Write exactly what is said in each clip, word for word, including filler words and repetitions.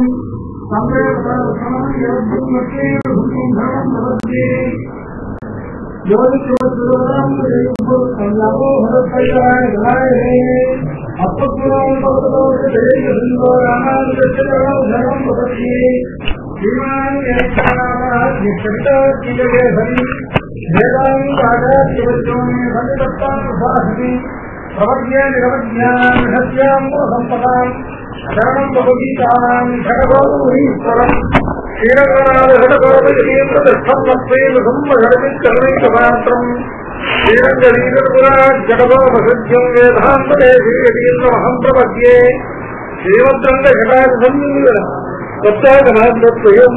प्रवज्ञ निरवज्ञान सत्याम संपदाम शरणं भगवतां खडगोरीश्वरं श्रीरंगनाथ खडगोपयेन्द्र दर्शन मत्वेन संमरणित करुणैकमात्रं श्रीरंगवीरपुराज जगदोपसज्जं वेदान्तदेशीयतीन्द्रमहं प्रपद्ये श्रीमद्रंग घटासंयुग सत्यागनाथद्वयं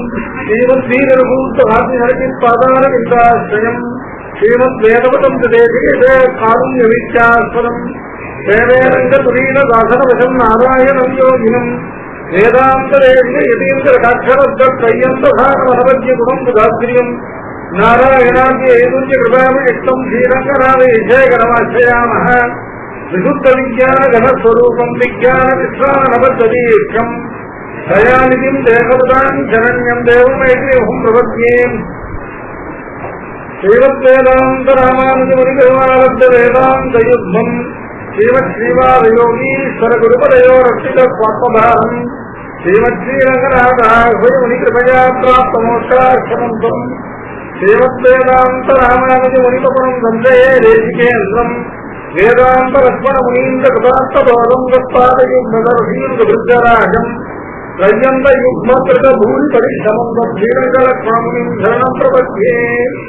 श्रीमद्वीरभूतभातिहरिपादारविन्दाश्रयं श्रीमद्वेदवतं देशेश कारुण्यविद्यास्पदं देवेरङ्गतुरीनदासनवशं नारायणं योगिनं वेदान्तदेशीय यतीन्द्रसाक्षरद्वय्यन्तधानवनवद्यगुणं सुधात्रियं नारायणाद्यैतुर्यकृपाभिषिक्तं श्रीरङ्गनाथेशयगणमाश्रयामः विशुद्धविज्ञानघनस्वरूपं विज्ञानविश्वानवद्दीक्षं दयानिधिं देवतां शरण्यं देवमैत्रेयं प्रपद्ये श्रीमद्वेदान्तरामानुजमुनिगरुणालब्धवेदान्तयुग्मम् श्रीमच्छ्रीवादयोगीश्वरगुरुपदयोरक्षितस्वात्मभारम् श्रीमच्छ्रीरङ्गनाथाहुमुनिकृपया प्राप्तमोक्षाक्षमन्तम् श्रीमद्वेदान्तरामानुजमुनिपपुरम् वन्दे देशिकेन्द्रम् वेदान्तलक्ष्मणमुनीन्द्रकृतार्थबोधम् तत्पादयुग्मदर्शीर्घभृजराजम् रय्यन्तयुग्मकृतभूरिपरिश्रमम् तच्छ्रीरङ्गलक्ष्मणमुनिम् शरणम् प्रपद्ये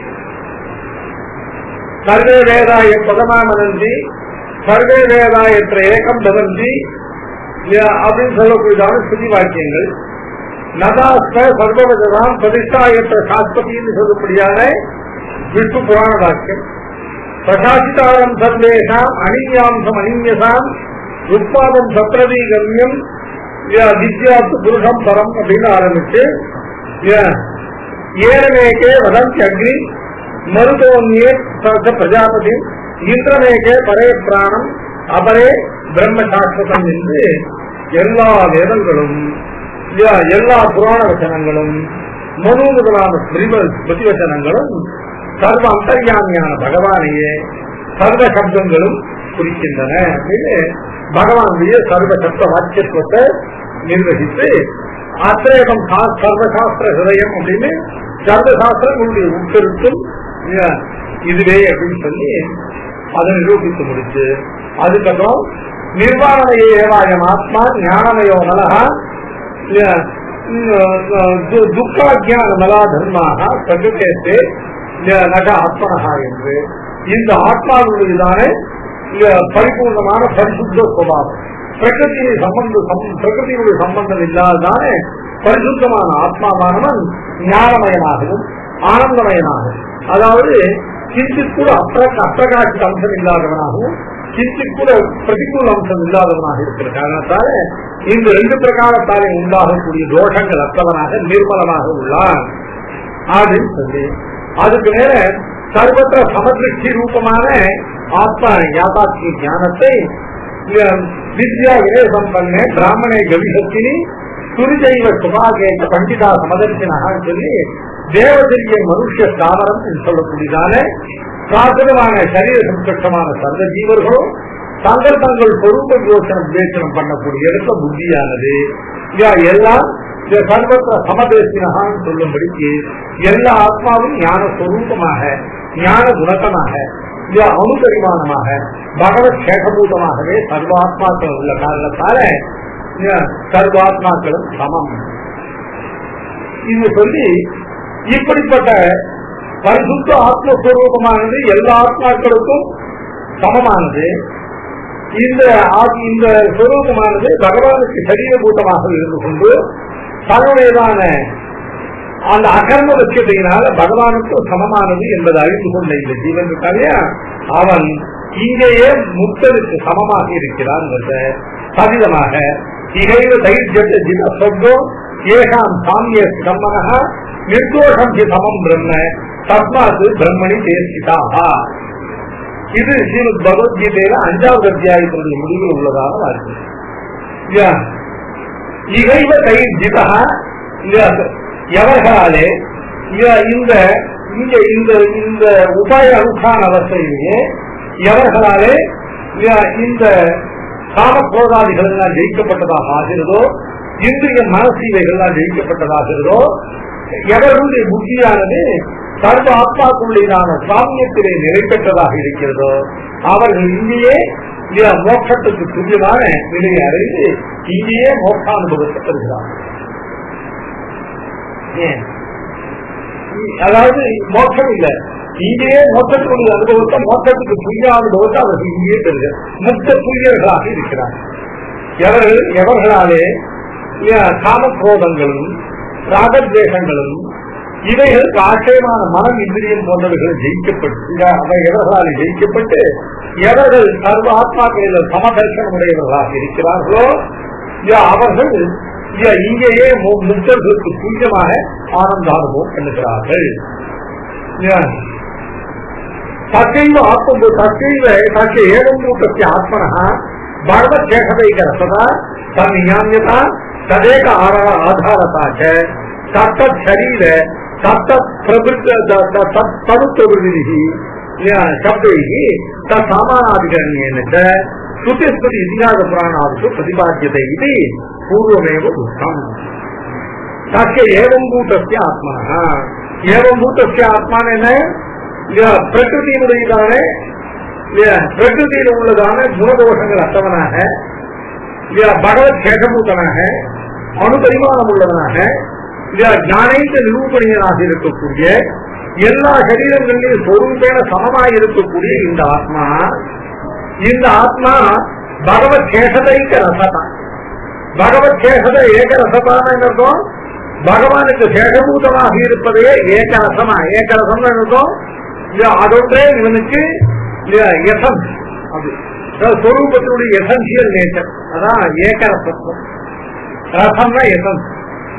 सर्वे वेदाय पदमामनन्ति सर्वे வேதாயத்திர ஏகம் பவந்தி அப்படின்னு சொல்லக்கூடியதான ஸ்ருதி வாக்கியங்கள். நதாஸ்த சர்வவஜதாம் பிரதிஷ்டாயத்திர சாஸ்பதினு சொல்லக்கூடியான விஷ்ணு புராண வாக்கியம். பிரகாசிதாரம் சர்வேஷாம் அணியாம்சம் அணியசாம் உத்பாதம் சத்ரதீகம்யம் வித்யாத்து புருஷம் பரம் அப்படின்னு ஆரம்பிச்சு ஏனமேகே வதந்தி அக்னி மருதோன்யே பிரஜாபதி இந்திரமேகே பரே பிராணம் அபரே பிரம்ம சாஸ்வதம் என்று எல்லா வேதங்களும் எல்லா புராண வச்சனங்களும் மனு முதலான ஸ்மிருதி வச்சனங்களும் சர்வ அந்தர்யாமியான பகவானையே சர்வ சப்தங்களும் குறிக்கின்றன அப்படின்னு பகவானுடைய சர்வ சப்த வாக்கியத்துவத்தை நிர்வகித்து ஆத்திரேகம் சர்வசாஸ்திர ஹிருதயம் அப்படின்னு சர்வசாஸ்திரங்களுடைய உட்கருத்தும் இதுவே அப்படின்னு சொல்லி அதை நிரூபித்து முடிச்சு அதுக்கப்புறம் நிர்வாணமய ஏவாயம் ஆத்மா ஞானமயோ மலகா துக்காஜான மலா தர்மாக பிரகிருத்தே நக ஆத்மனகா என்று இந்த ஆத்மாவுடையதான பரிபூர்ணமான பரிசுத்த சுபாவம் பிரகிருதியை சம்பந்தம் பிரகிருதியுடைய சம்பந்தம் இல்லாததானே பரிசுத்தமான ஆத்மாவானவன் ஞானமயனாகவும் ஆனந்தமயனாகவும் அதாவது கிஞ்சித் கூட அப்பிரகாசித்த அம்சம் இல்லாதவனாகவும் கிஞ்சித் கூட பிரதிகூல அம்சம் இல்லாதவனாக இருக்கிற காரணத்தால இந்த ரெண்டு பிரகாரத்தாலே உண்டாகக்கூடிய தோஷங்கள் அற்றவனாக நிர்மலமாக உள்ளான் அப்படின்னு சொல்லி அதுக்கு மேல சர்வத்திர சமதிருஷ்டி ரூபமான ஆத்மா யாதாத்மிய ஞானத்தை வித்யா வினேசம் பண்ண பிராமணே கவிசத்தினி துரிஜைவ சுபாகேட்ட பண்டிதா சமதர்சினான்னு சொல்லி தேவதிரிய மனுஷ தாமரம் என்று சொல்லக்கூடியதான பிராகிருதமான சரீர சம்பட்சமான சர்வ ஜீவர்களும் தங்கள் தங்கள் சொரூப யோசனம் விவேச்சனம் பண்ணக்கூடிய இடத்துல புத்தியானது எல்லாம் சர்வத்திர சமதேசினகான்னு சொல்லும்படிக்கு எல்லா ஆத்மாவும் ஞான ஸ்வரூபமாக ஞான குணத்தமாக அனுபரிமானமாக பகவத் சேகபூதமாகவே சர்வாத்மாக்கள் உள்ள காரணத்தால சர்வாத்மாக்களும் சமம் இது சொல்லி இப்படிப்பட்ட பரிசுத்த ஆத்மஸ்வரூபமானது எல்லா ஆத்மாக்களுக்கும் சமமானது. இந்த இந்த ஸ்வரூபமானது பகவானுக்கு சரீரபூதமாக இருந்து கொண்டு தன்னுடையதான அந்த அகர்ம லட்சியத்தினால பகவானுக்கும் சமமானது என்பதை அறிந்து கொண்ட இந்த ஜீவன் இருக்காங்க அவன் இங்கேயே முக்தனுக்கு சமமாக இருக்கிறான் சதிதமாக இகைவ தைரியத்தை ஜித சொர்க்கம் ஏகாம் சாமிய கம்மனக நிர்தோஷம் சமம் பிரம்ம தஸ்மாத்து பிரம்மணி தேர்ச்சிதாக. இது ஸ்ரீமத் பகவத்கீதையில அஞ்சாவது அத்தியாயத்தினுடைய முடிவில் உள்ளதாக இருக்கு. இகைவ கை ஜிதா எவர்களாலே இந்த இங்க இந்த இந்த உபாய அனுஷ்டான அவஸ்தையிலேயே எவர்களாலே இந்த காமக்ரோதாதிகள் எல்லாம் ஜெயிக்கப்பட்டதாக ஆகிறதோ, இந்திரிய மனசு இவைகள்லாம் ஜெயிக்கப்பட்டதாகிறதோ, எவர்களுடைய புத்தியானது சர்வ ஆத்மாக்குள்ளேயான சாமியத்திலே நிலை பெற்றதாக இருக்கிறதோ அவர்கள் இங்கேயே மோட்சத்துக்கு துல்லியமான நிலையை அடைந்து இங்கேயே மோட்சானுபவத்தை பெறுகிறார்கள். அதாவது மோட்சம் இல்ல, இங்கேயே மோட்சத்தினுடைய அனுபவத்தை, மோட்சத்துக்கு துல்லிய அனுபவத்தை அவர்கள் இங்கேயே பெறுகிறார். முக்த துல்லியர்களாக இருக்கிறார்கள். எவர்கள் எவர்களாலே காமக்ரோதங்களும் ராகத்வேஷங்களும் இவைகளுக்கு ஆட்சேபமான மனம் இந்திரியம் போன்றவர்கள் ஜெயிக்கப்பட்டு அவை எவர்களால் ஜெயிக்கப்பட்டு எவர்கள் சர்வ ஆத்மாக்களில் சமதர்சனம் உடையவர்களாக இருக்கிறார்களோ அவர்கள் இங்கேயே முக்தர்களுக்கு துல்லியமாக ஆனந்தானுபவம் பண்ணுகிறார்கள். தற்கைவ ஆத்ம தற்கைவ தற்கை ஏவம் கூட்டத்திய ஆத்மனா பகவத் சேஷதைக ரசதா தன்னியாமியதா ததேக ஆதாரதாக தத்தத் சரீர தத்தத் பிரபுத்தவிருதி சப்தைகி தமானாதிகரண்யேன ஸ்ருதிஸ்மிருதி இதிகாச புராணாதிஷு பிரதிபாத்தியதை இது பூர்வமேவ உக்தம். தஸ்ய ஏவம் கூட்டஸ்ய ஆத்மனா ஏவம் கூட்டஸ்ய ஆத்மான என்ன? பிரகிருதியினுடையதான பிரகிருதியில் உள்ளதான குணதோஷங்கள் அற்றவனாக பகவத் சேஷபூதனாக அணுபரிமாணம் உள்ளவனாக ஞானேந்த நிரூபணியனாக இருக்கக்கூடிய எல்லா சரீரங்களிலும் சொரூபேன சமமாக இருக்கக்கூடிய இந்த ஆத்மா இந்த ஆத்மா பகவத் சேஷதைக்க ரசதா. பகவத் சேஷத ஏக ரசதான இருக்கும். பகவானுக்கு சேஷபூதமாக இருப்பதே ஏக ரசமா. ஏக ரசம் இருக்கும். அதொன்றே இவனுக்கு எசன்ஸ், அது சொரூபத்தினுடைய எசன்சியல் நேச்சர். அதான் ஏக ரசத்துவம். ரசம்னா எசன்ஸ்.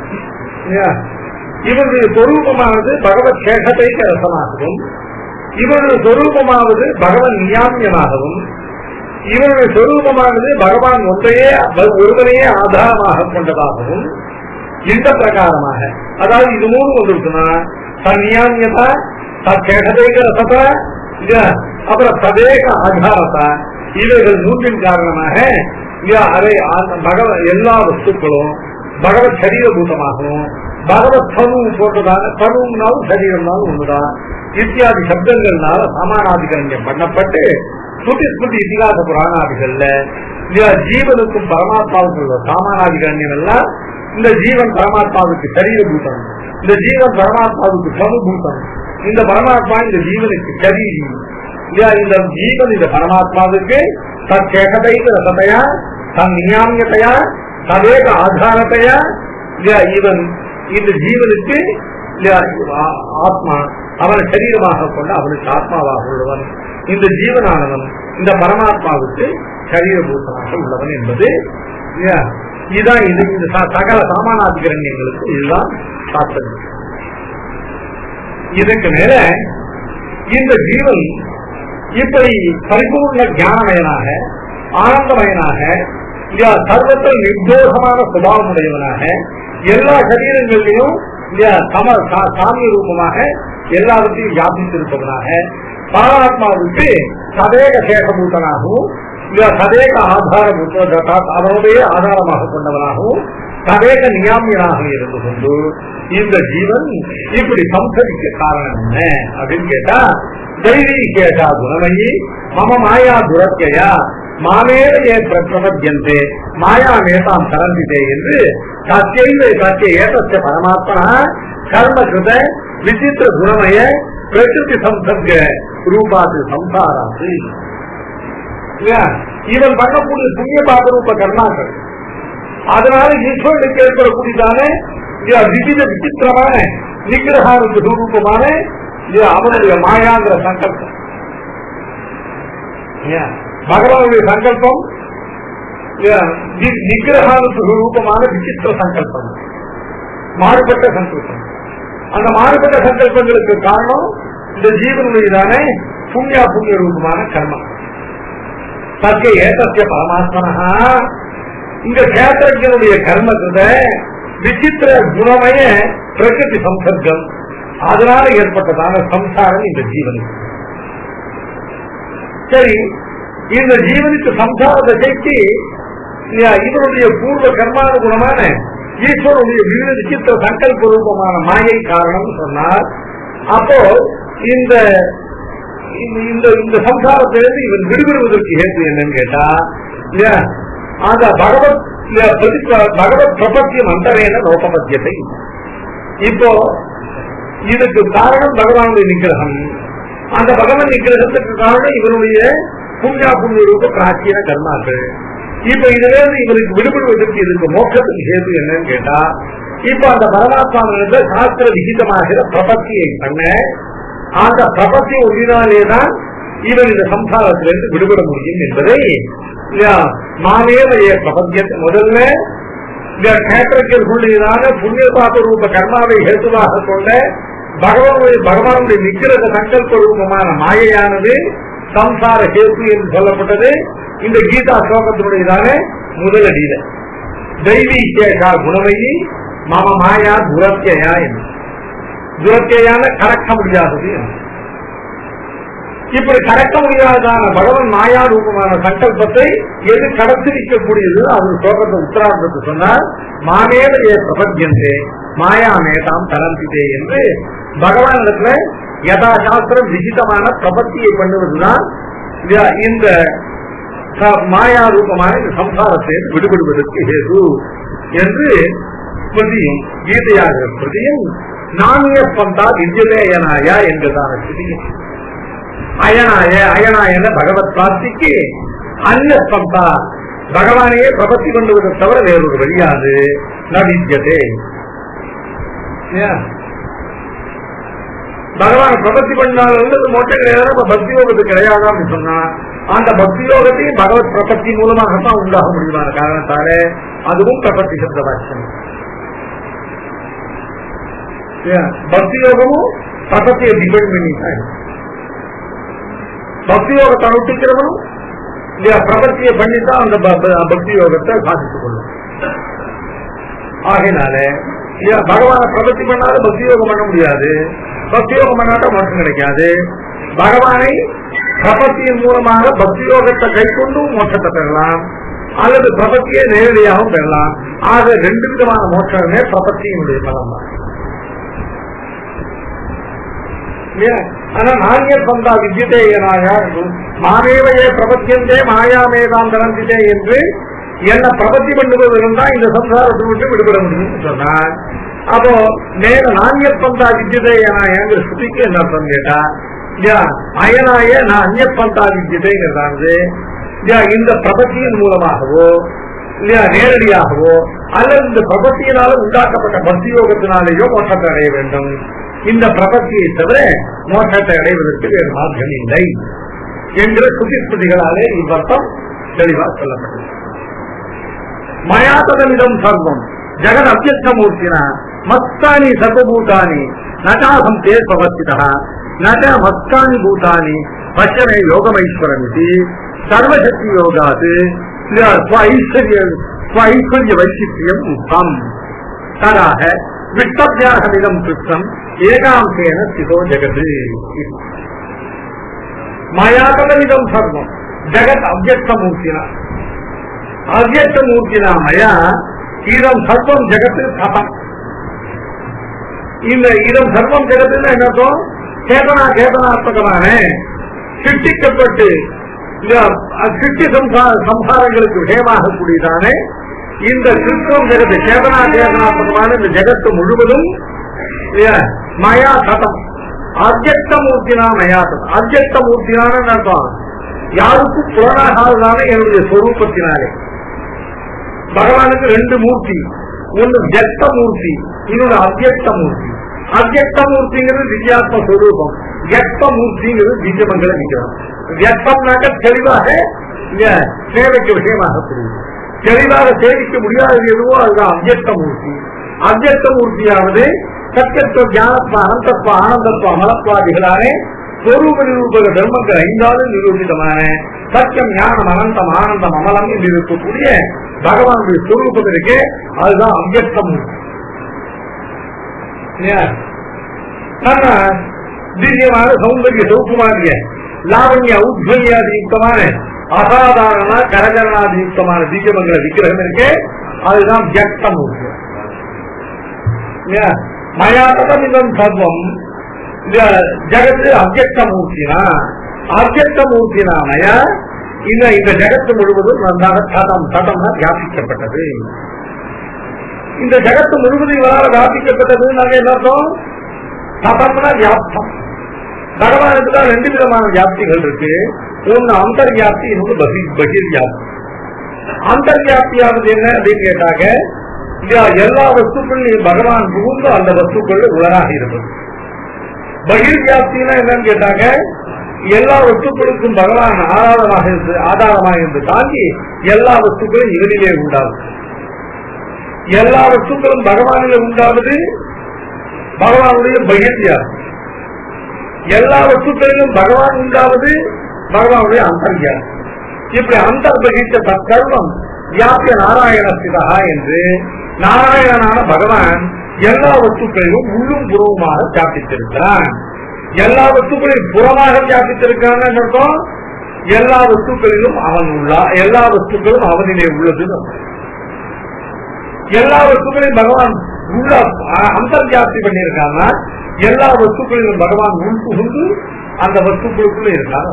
இவருடைய சொரூபமானது பகவத் சேஷதைக்க ரசமாகவும், இவருடைய சொரூபமானது பகவன் நியாமியமாகவும், இவருடைய சொரூபமானது பகவான் ஒன்றையே ஒருவனையே ஆதாரமாக கொண்டதாகவும் இந்த பிரகாரமாக, அதாவது இது மூணு வந்திருக்குன்னா தன்னியாமியதா தேக ரசதா அப்புறம் ததேக ஆதாரத்தா இவைகள் மூன்றின் காரணமாக அதை எல்லா வஸ்துக்களும் பகவத் சரீரபூதமாகவும் பகவத் தனு போன்றதான தனுனாலும் சரீரம்னாலும் ஒண்ணுதான் இத்தியாதி சப்தங்கள்னால சமானாதிகரண்யம் பண்ணப்பட்டு ஸ்ருதி ஸ்மிருதி இதிகாச புராணாதிகள்ல ஜீவனுக்கும் பரமாத்மாவுக்கும் உள்ள சாமானாதிகரண்யம் எல்லாம் இந்த ஜீவன் பரமாத்மாவுக்கு சரீரபூதம், இந்த ஜீவன் பரமாத்மாவுக்கு சமுபூதம், இந்த பரமாத்மா இந்த ஜீவனுக்கு சரீரி, இந்த ஜீவன் இந்த பரமாத்மாவுக்கு தன் சேகதைக ரசத்தையா தன் நியாமியத்தையா ததேக ஆதாரத்தையா இவன் இந்த ஜீவனுக்கு ஆத்மா அவனை சரீரமாக கொண்டு அவனுக்கு ஆத்மாவாக உள்ளவன், இந்த ஜீவனானவன் இந்த பரமாத்மாவுக்கு சரீரபூதமாக உள்ளவன் என்பது இதுதான். இது இந்த சகல சாமானாதிகரண்யங்களுக்கு இதுதான் சாஸ்திரம். இதுக்கு மேல இந்த ஜீவன் இப்படி பரிபூர்ண ஞானமயனாக ஆனந்தமயனாக சர்வத்தில் நிர்தோஷமான சுபாவமுடையவனாக எல்லா சரீரங்களிலும் சாமிய ரூபமாக எல்லாவற்றையும் வியாபித்திருப்பவனாக பரமாத்மாவுக்கு சதேக சேஷபூதனாகவும் சதேக ஆதாரபூத அவனுடைய ஆதாரமாக கொண்டவனாகவும் சதேக நியாமியனாக இருந்து கொண்டு இந்த ஜீவன் இப்படி சம்சரிக்க காரணம் என்ன அப்படின்னு கேட்டா தைரிய கேட்டா குணமயி மம மாயா துரத்தையா மாமேவையே பிரபத்தியந்தே மாயா மேதாம் சரந்திதே என்று சத்திய சத்திய ஏதஸ்ய பரமாத்மா கர்ம கிருத விசித்திர குணமய பிரகிருதி சம்சர்க ரூபாத்து சம்சாராத்து. இவன் பண்ணக்கூடிய புண்ணிய பாபரூப கர்மாக்கள் அதனால ஈஸ்வரனுக்கு ஏற்படக்கூடியதான விசித விசித்திரமான நிகிரகாவுக்கு ரூபமான அவனுடைய மாயாங்கிற சங்கல்பம். பகவானுடைய சங்கல்பம் நிகிரகாவுக்கு ரூபமான விசித்திர சங்கல்பம், மாறுபட்ட சங்கல்பம். அந்த மாறுபட்ட சங்கல்பங்களுக்கு காரணம் இந்த ஜீவனுடையதான புண்ணியா புண்ணிய ரூபமான கர்மம். தற்கே ஏதஸ்ய பரமாத்மனா இங்க கேத்திரனுடைய கர்மத்துல விசித்திர குணமய பிரகிருதி சம்சர்க்கம், அதனால ஏற்பட்டதான சம்சாரம் இந்த ஜீவனுக்கு. சரி, இந்த ஜீவனுக்கு சம்சார தசைக்கு இதனுடைய பூர்வ கர்மானுகுணமான ஈஸ்வரனுடைய விவித விசித்திர சங்கல்ப ரூபமான மாயை காரணம் சொன்னார். அப்போ இந்த இந்த சம்சாரத்திலிருந்து இவன் விடுபடுவதற்கு ஏற்று என்னன்னு கேட்டா, அந்த பகவத் பகவத் பிரபத்தியம் அந்தரேன லோகபத்தியத்தை. இப்போ இதுக்கு காரணம் பகவானுடைய நிகிரகம். அந்த பகவான் நிகிரகத்துக்கு காரணம் இவனுடைய புண்ணியா புண்ணிய ரூப பிராச்சீன கர்மாக்கள். இப்ப இதுல இருந்து இவனுக்கு விடுபடுவதற்கு இதுக்கு மோட்சத்துக்கு ஹேது என்னன்னு கேட்டா, இப்ப அந்த பரமாத்மாவிலிருந்து சாஸ்திர விகிதமாகிற பிரபத்தியை பண்ண, அந்த பிரபத்தி ஒன்றினாலேதான் இவன் இந்த சம்சாரத்திலிருந்து விடுபட முடியும் என்பதை மாமேவைய பிரபத்தியத்தை முதல்ல இந்த கேட்டர்களுடையதான புண்ணிய பாப ரூப கர்மாவை ஹேதுவாக கொண்ட பகவானுடைய பகவானுடைய நிகிரக சங்கல்ப ரூபமான மாயையானது சம்சார ஹேது என்று சொல்லப்பட்டது இந்த கீதா ஸ்லோகத்தினுடையதான முதலடியில. தெய்வீகா குணமையி மம மாயா துரத்தியா என்று, துரத்தியான கடக்க முடியாதது. இப்படி கடக்க முடியாததான பகவன் மாயா ரூபமான சங்கல்பத்தை எது கடத்தி நிற்கக்கூடியது அவர் ஸ்லோகத்தை உத்தரார்த்தத்தை சொன்னார். மாமேதைய பிரபத்தியந்தே மாயாமேதாம் தரந்திதே என்று பகவான் இடத்துல யதா சாஸ்திரம் விசிதமான பிரபத்தியை பண்ணுவதுதான் இந்த மாயா ரூபமான இந்த சம்சாரத்தை விடுபடுவதற்கு ஹேது என்று ஸ்மிருதியும் கீதையாகிற ஸ்மிருதியும் நானிய பந்தா வித்யதேயனாயா என்றதான ஸ்மிருதியும் அயனாய அயனாயன பகவத் பிராப்திக்கு அந்நிய பந்தா பகவானையே பிரபத்தி கொண்டுவதை தவிர வேறொரு வழியாது நவித்யதே. பகவான் பிரபத்தி பண்ணாலும் மோட்சம் கிடையாது, பக்தி யோகத்துக்கு கிடையாது அப்படின்னு சொன்னா அந்த பக்தி யோகத்தையும் பகவத் பிரபத்தி மூலமாகத்தான் உண்டாக முடியுமான காரணத்தால அதுவும் பிரபத்தி சப்த வாக்கியம். பக்தி யோகமும் பிரபத்தியை டிபெண்ட் பண்ணிதான். பக்தி யோகத்தை அனுஷ்டிக்கிறவனும் பிரபத்தியை பண்ணித்தான் அந்த பக்தி யோகத்தை சாதித்துக் கொள்ளும். ஆகையினால பகவான பிரபத்தி பண்ணாலும் பக்தி யோகம் பண்ண முடியாது, பக்தி யோகம் பண்ணாட்டா மோட்சம் கிடைக்காது. பகவானை பிரபத்தியின் மூலமாக பக்தி யோகத்தை கை கொண்டு மோட்சத்தை பெறலாம், அல்லது பிரபத்தியை நேரடியாகவும் பெறலாம். ஆக ரெண்டு விதமான மோட்சமே பிரபத்தியினுடைய பலம் தான். ஆனா நானிய பந்தா வித்யதேயனாக மாமேவையே பிரபத்தியந்தே மாயாமேதாம் தரந்திதே என்று என்ன பிரபத்தி பண்ணுவதும் தான் இந்த சம்சாரத்தை விட்டு விடுபட முடியும் சொன்னார். அப்போ நேர நானிய பந்தா வித்யதேயனாயங்கிற ஸ்ருதிக்கு என்ன அர்த்தம் கேட்டா, அயனாய நான் அந்நிய பந்தா வித்யதேங்கிறதானது இந்த பிரபத்தியின் மூலமாகவோ இல்லையா நேரடியாகவோ அல்லது இந்த பிரபத்தியினால உண்டாக்கப்பட்ட பக்தி யோகத்தினாலேயோ மோட்சத்தை அடைய வேண்டும். இந்த பிரபத்தியை தவிர மோட்சத்தை அடைவதற்கு வேறு மார்க்கம் இல்லை என்ற சுதிஸ்மிருதிகளாலே இவ்வர்த்தம் தெளிவாக சொல்லப்பட்டது. மயாதமிதம் சர்வம் ஜெகத் அத்தியஸ்தமூர்த்தினா மஸ்தானி சர்வபூதானி நஜாசம் தேர் பிரவர்த்திதா நஜ மஸ்தானி பூதானி பச்சமே யோகமைஸ்வரமிதி சர்வசக்தி யோகாது ஸ்வைஸ்வர்ய வைசித்தியம் உத்தம் ததாக விட்டபியாகமிதம் சுத்தம் ஏகாந்தேன ஸ்திதோ ஜெகத். மயாதமிதம் சர்வம் ஜெகத் அவ்யக்தமூர்த்தினா அவ்யக்தமூர்த்தினா மயா இதம் சர்வம் ஜெகத்து கதம். இந்த இதம் சர்வம் ஜெகத்துன்னு என்னத்தோம் சேதனா சேதனாத்மகமான சிருஷ்டிக்கப்பட்டு சிருஷ்டி சம்சாரங்களுக்கு விஷயமாக கூடியதான இந்த சிருஷ்டம் ஜெகத்து சேதனா சேதனாத்மகமான இந்த ஜெகத்து முழுவதும் மயா கதம் அவ்யக்தமூர்த்தினா மயாதம். அவ்யக்தமூர்த்தினான அர்த்தம் யாருக்கும் புலனாகாததான என்னுடைய ஸ்வரூபத்தினாலே. பகவானுக்கு ரெண்டு மூர்த்தி, ஒன்று வியக்த மூர்த்தி, இன்னொரு அவ்யக்த மூர்த்தி. அவ்யக்த மூர்த்திங்கிறது திவ்யாத்ம ஸ்வரூபம், வியக்த மூர்த்திங்கிறது திவ்யமங்கல விக்கிரம். வியக்தம்னாக்க தெளிவாக சேவைக்கு விஷயமாக புரியுது. தெளிவாக சேவிக்க முடியாதது எதுவோ அதுதான் அவ்யக்த மூர்த்தி. அவ்யக்த மூர்த்தியாவது சத்தியத்துவ ஞானத்துவ அனந்தத்துவ ஆனந்தத்துவ அமலத்வாதிகளானே ஸ்வரூப நிரூபக தர்மங்கள் ஐந்தாலும் நிரூபிதமான சத்தியம் ஞானம் அனந்தம் ஆனந்தம் அமலம் என்று இருக்கக்கூடிய பகவானுடைய சொரூபம் இருக்கு, அதுதான் அவ்யக்தம். நம்ம திவ்யமான சௌந்தர்ய சௌக்குமாரிய லாவண்ய ஔத்வன்யாதி யுக்தமான அசாதாரண கரகரணாதி யுக்தமான திவ்யமங்கள விக்கிரகம் இருக்கு, அதுதான் வியக்தம். மயாதம் இதம் சர்வம் ஜகத்து அவ்யக்த மூர்த்தினா அவ்யக்த மூர்த்தினா மயா இந்த இந்த ஜகத்து முழுவதும் நன்றாக தடம் தடம்னா வியாபிக்கப்பட்டது. இந்த ஜகத்து முழுவதும் இவரால் வியாபிக்கப்பட்டது நாங்க என்ன அர்த்தம்? தடம்னா வியாப்தம். பகவானுக்கு தான் ரெண்டு விதமான வியாப்திகள் இருக்கு. ஒன்னு அந்தர்வியாப்தி, இன்னொன்று பகி பகிர் வியாப்தி. அந்தர்வியாப்தியானது என்ன அப்படின்னு கேட்டாங்க, எல்லா வஸ்துக்களும் பகவான் புகுந்து அந்த வஸ்துக்கள் உலராக இருப்பது. பகிர் வியாப்தினா என்னன்னு கேட்டாங்க, எல்லா வஸ்துக்களுக்கும் பகவான் ஆதாரமாக இருந்து ஆதாரமாக இருந்து தாண்டி எல்லா வஸ்துக்களும் இவனிலே உண்டாகும். எல்லா வஸ்துக்களும் பகவானிலே உண்டாவது பகவானுடைய பகிர் வியாப்தி. எல்லா வஸ்துக்களிலும் பகவான் உண்டாவது பகவானுடைய அந்தர்வியாப்தி. இப்படி அந்தர்பகித்த தற்கர்வம் வியாபிய நாராயணஸ்திதா என்று நாராயணனான பகவான் எல்லா வஸ்துக்களிலும் உள்ளும் புறவுமாக வியாபித்திருக்கிறான். எல்லா வஸ்துக்களையும் புறமாக வியாபித்திருக்கான்னு அர்த்தம், எல்லா வஸ்துக்களிலும் அவன் உள்ளா, எல்லா வஸ்துக்களும் அவனிலே உள்ளது. எல்லா வஸ்துக்களையும் பகவான் உள்ள அந்தர்வியாப்தி பண்ணியிருக்காங்கன்னா எல்லா வஸ்துக்களிலும் பகவான் உள் புகுந்து அந்த வஸ்துக்களுக்குள்ள இருக்காங்க.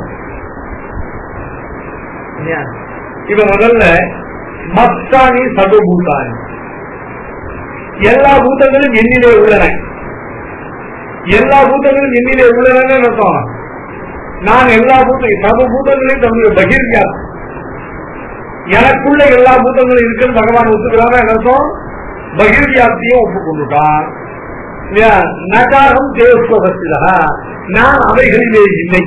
இப்ப முதல்ல மத்தானி சர்வபூதானி, எல்லா பூதங்களும் எண்ணிலே உள்ளன. எல்லா பூதங்களும் எண்ணிலே உள்ளன அர்த்தம். நான் எல்லா பூத சர்வபூதங்களையும் தன்னுடைய பகிர்வியாப்தி, எனக்குள்ள எல்லா பூதங்களும் இருக்குன்னு பகவான் ஒத்துக்கிறாங்க அர்த்தம். பகிர்வியாப்தியும் ஒப்புக்கொண்டுட்டான். நகாரம் தேவஸ்வதா, நான் அவைகளிலே இல்லை.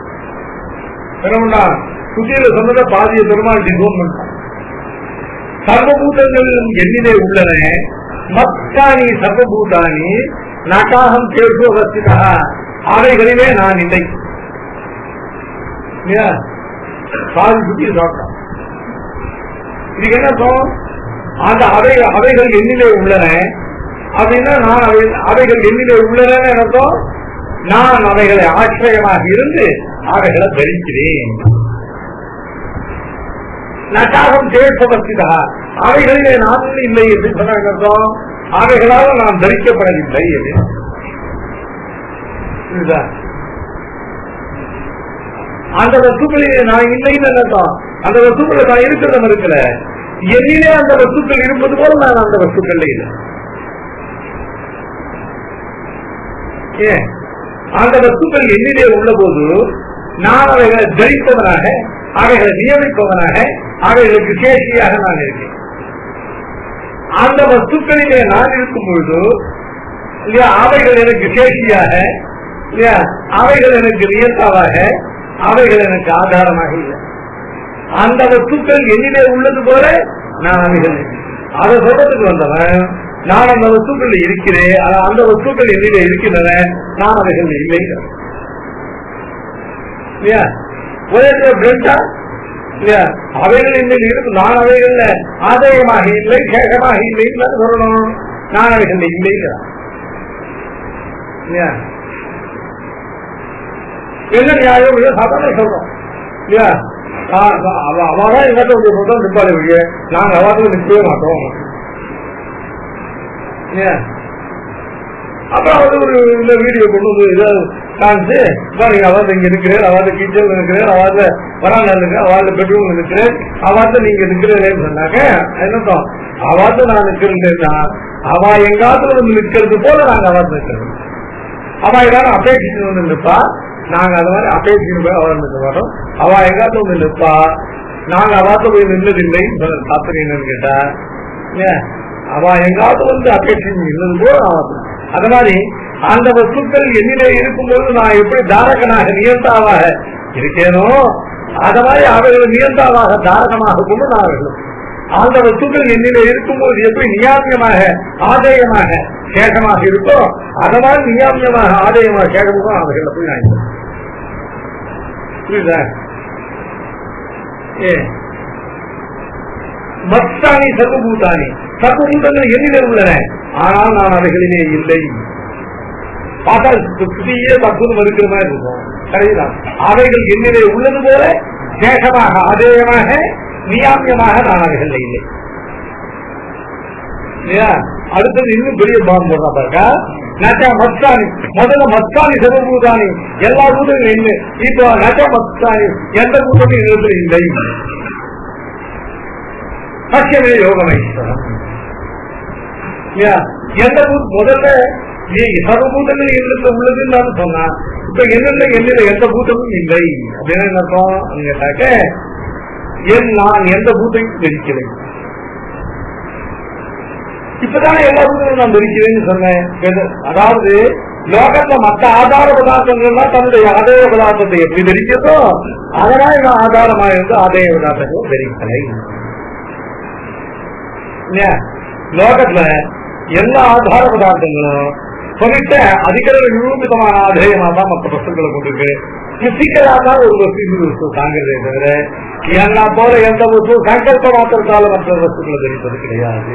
சுத்தியில சொன்னத பாதிய பெருமாள் டிசோன் பண்ணான். சர்வபூதங்களிலும் எண்ணிலே உள்ளன. மத்தானி சர்வபூதானி நகாகம் தேவஸ்வதா, அவைகளிலே நான் இல்லை. பாதி சுத்தி சாப்பிட்டான். இதுக்கு என்ன அர்த்தம்? அந்த அவை அவைகள் எண்ணிலே உள்ளன அப்படின்னா நான் அவை அவைகள் எண்ணிலே உள்ளன அர்த்தம். நான் அவைகளை ஆசிரியமாக இருந்து அவைகளை தரிக்கிறேன். நகாகம் தேவஸ்வதா, அவைகளிலே நான் இல்லை என்று சொன்ன அர்த்தம், அவைகளால் நான் தரிக்கப்படவில்லை. அந்த வஸ்துக்களிலே நான் இல்லைன்னு அர்த்தம். அந்த வஸ்துக்களை நான் இருக்கிறத இருக்கல, என்னிலே அந்த வஸ்துக்கள் இருப்பது போல நான் அந்த வஸ்துக்கள் இல்லை. ஏன் அந்த வஸ்துக்கள் என்னிலே உள்ள போது நான் அவைகளை தரிப்பவனாக, அவைகளை நியமிப்பவனாக, அவைகளுக்கு சேஷியாக நான் இருக்கேன். அந்த வஸ்துக்களிலே நான் இருக்கும் பொழுது இல்லையா, அவைகள் எனக்கு சேஷியாக இல்லையா, அவைகள் எனக்கு நியந்தாவாக, அவைகள் எனக்கு ஆதாரமாக இல்லை. அந்த வஸ்துக்கள் என்னிலே உள்ளது போல நான் அவைகள் அதை சொல்றதுக்கு வந்தவன், நான் அந்த வஸ்துக்கள் இருக்கிறேன், அந்த வஸ்துக்கள் என்னிலே இருக்கின்றன, நான் அவைகள் இல்லை. அவைகள் என்னில் இருக்கு, நான் அவைகள்ல ஆதாயமாக இல்லை, சேகமாக இல்லைன்னு சொல்லணும். நான் அவைகள் இல்லைங்கிறான். என்ன நியாயம்? சாதாரண சொல்றோம் இல்லையா, அவதான் எங்கிட்ட சொல்றோம் நிற்பாடு இல்லையே, நாங்க அவாத்துல நிற்கவே மாட்டோம். அப்புறம் வந்து ஒரு இந்த வீடியோ கொண்டு வந்து இதாவது காமிச்சு, நீங்க அவாத இங்க இருக்கிறேன், அவாத கிச்சன் இருக்கிறேன், அவாத வராண்டா இருக்கிறேன், அவாத பெட்ரூம் இருக்கிறேன், அவாத நீங்க இருக்கிறேன்னு சொன்னாக்க என்னத்தோம், அவாத நான் நிற்கிறேன்னா அவா எங்காத்துல வந்து நிற்கிறது போல நாங்க அவாத நிற்கிறோம். அவா எல்லாரும் அபேட்சிச்சு வந்து நிற்பா, நாங்க அது மாதிரி அபேட்சிச்சு போய் அவா நிற்க மாட்டோம். அவா எங்காத்துல வந்து நிற்பா, நாங்க அவாத்த போய் நின்றதில்லை. தாத்தனை என்னன்னு கேட்டா, அவா எங்காவது வந்து அபேட்சிச்சு நின்றது போல ஆவாது. அது மாதிரி அந்த வஸ்துக்கள் என்னிலே இருக்கும்போது நான் எப்படி தாரகனாக நியந்தாவாக இருக்கேனோ, அத மாதிரி அவைகள் நியந்தாவாக தாரகமாக கொண்டு நான் அவர்களும் அந்த வஸ்துக்கள் என்னிலே இருக்கும்போது எப்படி நியாமியமாக ஆதாயமாக சேகமாக இருக்கோ, அத மாதிரி நியாமியமாக ஆதாயமாக சேகமும் அவைகளை போய் நான் புரியுதா? ஏ மத்தானி சர்வபூதானி, சர்வபூதங்கள் என்னிலே உள்ளன, ஆனால் நான் அவைகளிலே இல்லை. பார்த்தா புதிய தத்துவம் இருக்கிற மாதிரி இருக்கும். சரிதான். அவைகள் என்னிலே உள்ளது போல சேஷமாக அதேயமாக நியாமியமாக நான் அவைகள் இல்லை. அடுத்தது இன்னும் பெரிய பாவம் போடுறா பாருக்கா. நச்சா மத்தானி, முதல்ல மத்தானி சர்வபூதானி, எல்லா பூதங்களும் இல்லை. இப்போ நச்சா மத்தானி, எந்த பூதமும் இடத்துல இல்லை. சத்தியமே யோகமேஸ்வரம். எந்த முதல்ல சர்வபூதங்கள் என்னிடத்துல உள்ளதுன்னு சொன்னா, இப்ப என்னென்ன என்னில எந்த பூதமும் இல்லை அப்படின்னு அர்த்தம் கேட்டாக்க, என் நான் எந்த பூதமும் தெரிக்கிறேன். இப்பதானே எல்லா பூதங்களும் நான் தெரிக்கிறேன்னு சொன்னேன். அதாவது லோகத்துல மற்ற ஆதார பதார்த்தங்கள்லாம் தன்னுடைய ஆதாய பதார்த்தத்தை எப்படி தெரிக்கிறதோ அதனால நான் ஆதாரமாக இருந்து ஆதாய பதார்த்தங்களும் தெரிக்கலை. லோகத்துல எல்லா ஆதார பதார்த்தங்களும் சொல்லிட்ட அதிகர நிரூபிதமான ஆதேயமா தான் மற்ற வஸ்துக்களை கொண்டிருக்கு. பிசிக்கலா தான் ஒரு வஸ்து இன்னொரு வஸ்து தாங்கிறதே தவிர என்ன போல எந்த வஸ்து சங்கல்ப மாத்திரத்தால மற்ற வஸ்துக்களை தெரிவிப்பது கிடையாது.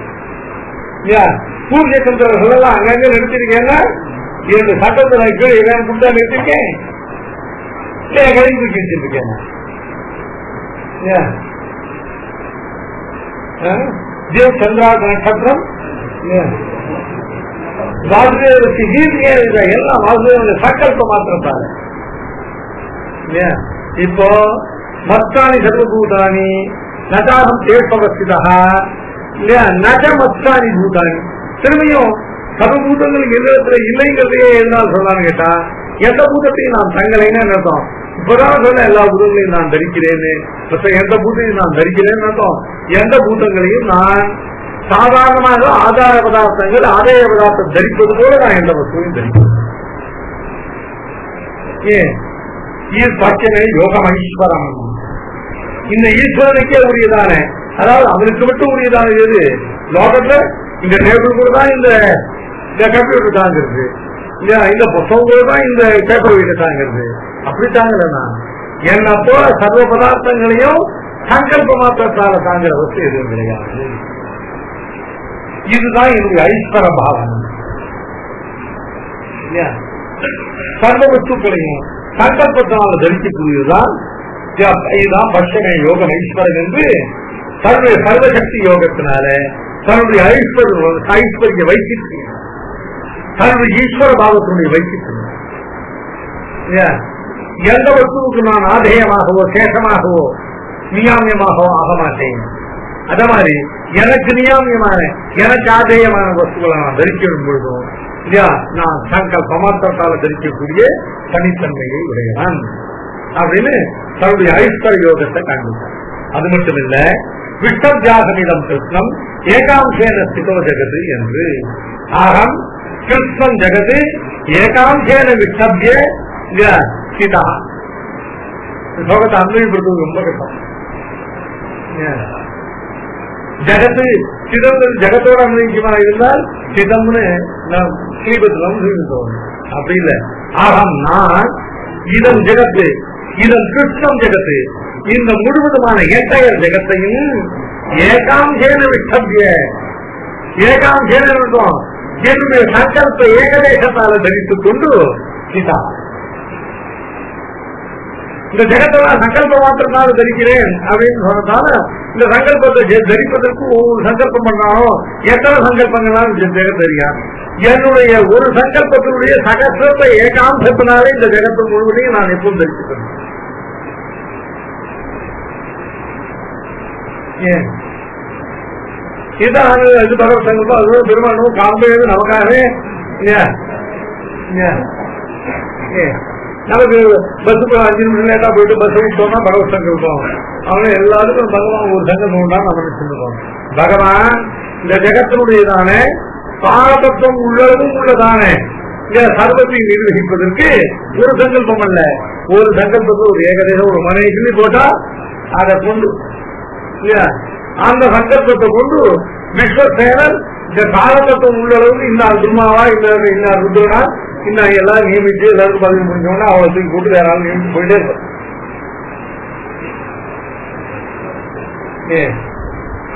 சூரிய சந்திரர்கள் எல்லாம் அங்கங்க நிறுத்திருக்கேன்னா இரண்டு சட்டத்துல கீழே இவன் குண்டா நிறுத்திருக்கேன், கழிவு தூக்கி வச்சிருக்கேன். தேவ சந்திராத நட்சத்திரம் வாசுதேவருக்கு கீர்த்தியே எல்லாம் வாசுதேவனுடைய சங்கல்ப மாத்திரத்தால. இப்போ மத்தானி சர்வபூதானி நதாகம் தேர்ப்பவஸ்திதா இல்லையா, நஜ மத்தானி பூதானி. திரும்பியும் சர்வபூதங்கள் எதிரத்துல இல்லைங்கிறதையே எதனால சொல்லான்னு கேட்டா, எந்த பூதத்தையும் நான் தங்கலைன்னு அர்த்தம். இப்பதான் சொன்ன எல்லா பூதங்களையும் நான் தரிக்கிறேன்னு, எந்த பூதத்தையும் நான் தரிக்கிறேன்னு அர்த்தம். எந்த பூதங்களையும் நான் சாதாரணமாக ஆதார பதார்த்தங்கள் ஆதாய பதார்த்தம் தரிப்பது போல நான் எந்த வஸ்துவையும் தரிக்கிறேன். ஏன் ஈஸ்வரனை யோகம் ஈஸ்வரம், இந்த ஈஸ்வரனுக்கே உரியதானே, அதாவது அவனுக்கு மட்டும் உரியதான எது லோகத்துல இந்த டேபிள் கூட தான் இந்த கம்ப்யூட்டர் தாங்கிறது, இந்த புத்தகம் கூட தான் இந்த பேப்பர் வீட்டை தாங்கிறது. அப்படி தாங்கலன்னா என்ன போல சர்வ பதார்த்தங்களையும் சங்கல்ப மாத்திரத்தால தாங்கிற வஸ்து எதுவும் கிடையாது. இதுதான் என்னுடைய ஐஸ்வர பாவனை. சர்வ வஸ்துக்களையும் சங்கல்பத்தினால தரிக்கக்கூடியதுதான் இதுதான் பட்சமே யோகம் ஐஸ்வரன் என்று சர்வ சர்வசக்தி யோகத்தினால தன்னுடைய ஐஸ்வர ஐஸ்வர்ய வைத்திற்கு தன்னுடைய ஈஸ்வர பாவத்தினுடைய வைத்திற்கு எந்த வஸ்துவுக்கு நான் ஆதேயமாகவோ சேஷமாகவோ நியாமியமாகவோ ஆக மாட்டேன். அத மாதிரி எனக்கு நியாமியமான எனக்கு ஆதேயமான வஸ்துக்களை நான் தரிக்கும் பொழுதும் இல்லையா, நான் சங்கல்ப மாத்திரத்தால தரிக்கக்கூடிய தனித்தன்மையை உடையவன் அப்படின்னு தன்னுடைய ஐஸ்வர யோகத்தை காண்பித்தார். அது மட்டும் இல்ல, விஷ்ணவியாசமிடம் கிருஷ்ணம் ஏகாம்சேன ஸ்திதோ ஜெகது என்று, ஆகம் கிருஷ்ணன் ஜெகது ஏகாம்சேன விஷ்ணவிய ஸ்திதா. லோகத்தை அன்வயப்படுத்துவது ரொம்ப கஷ்டம். ஜெகத்து சிதம் ஜெகத்தோட அன்வயிக்குமா இருந்தால் சிதம்னு நாம் ஸ்ரீபத்திரம் சொல்லுவோம். அப்படி இல்லை, ஆகம் நான், இதம் ஜெகத்து, இதன் கிருஷ்ணம் ஜெகத்து, இந்த முழுவதுமான எட்டையர் ஜெகத்தையும் ஏகாம்சேன விஷ்ணவிய ஏகாம்சேன இருக்கும் என்னுடைய சங்கல்ப ஏகதேசத்தால தரித்துக் கொண்டு சீதா. இந்த ஜெகத்தோட சங்கல்ப மாத்திரத்தால தரிக்கிறேன் அப்படின்னு சொன்னதால இந்த சங்கல்பத்தை தரிப்பதற்கு ஒவ்வொரு சங்கல்பம் பண்ணாலும் எத்தனை சங்கல்பங்களாலும் ஜெகத் தெரியாது. என்னுடைய ஒரு சங்கல்பத்தினுடைய சகசிரத்தை ஏகாம்சத்தினாலே இந்த ஜெகத்து முழுவதையும் நான் எப்பவும் தரிச்சுக்கிறேன். இதுதான் இது பகவத் சங்கல்பம். அது பெருமானும் காம்பேது நமக்காகவே நமக்கு பஸ்ஸுக்கு அஞ்சு நிமிஷம் லேட்டா போயிட்டு பஸ் விட்டோம்னா பகவத் சங்கல்பம். அவனை எல்லாருக்கும் பகவான் ஒரு சங்கல்பம் தான் நம்ம நினைச்சிருக்கோம். பகவான் இந்த ஜெகத்தினுடையதானே பாரதத்துவம் உள்ளதும் உள்ளதானே சர்வத்தை நிர்வகிப்பதற்கு ஒரு சங்கல்பம் அல்ல, ஒரு சங்கல்பத்தை ஒரு ஏகதேசம் ஒரு மனை சொல்லி போட்டா அதை கொண்டு அந்த சங்கல்பத்தை கொண்டு விஸ்வசேனர் இந்த காலத்தத்துவம் உள்ளளவுக்கு இன்னார் துர்மாவா இந்த இன்னார் ருத்ரனா இன்னும் எல்லாரும் நியமிச்சு எல்லாருக்கும் பதவி முடிஞ்சோம்னா அவளை தூக்கி போட்டு வேற ஆள் நியமிச்சு போயிட்டே இருப்பார்.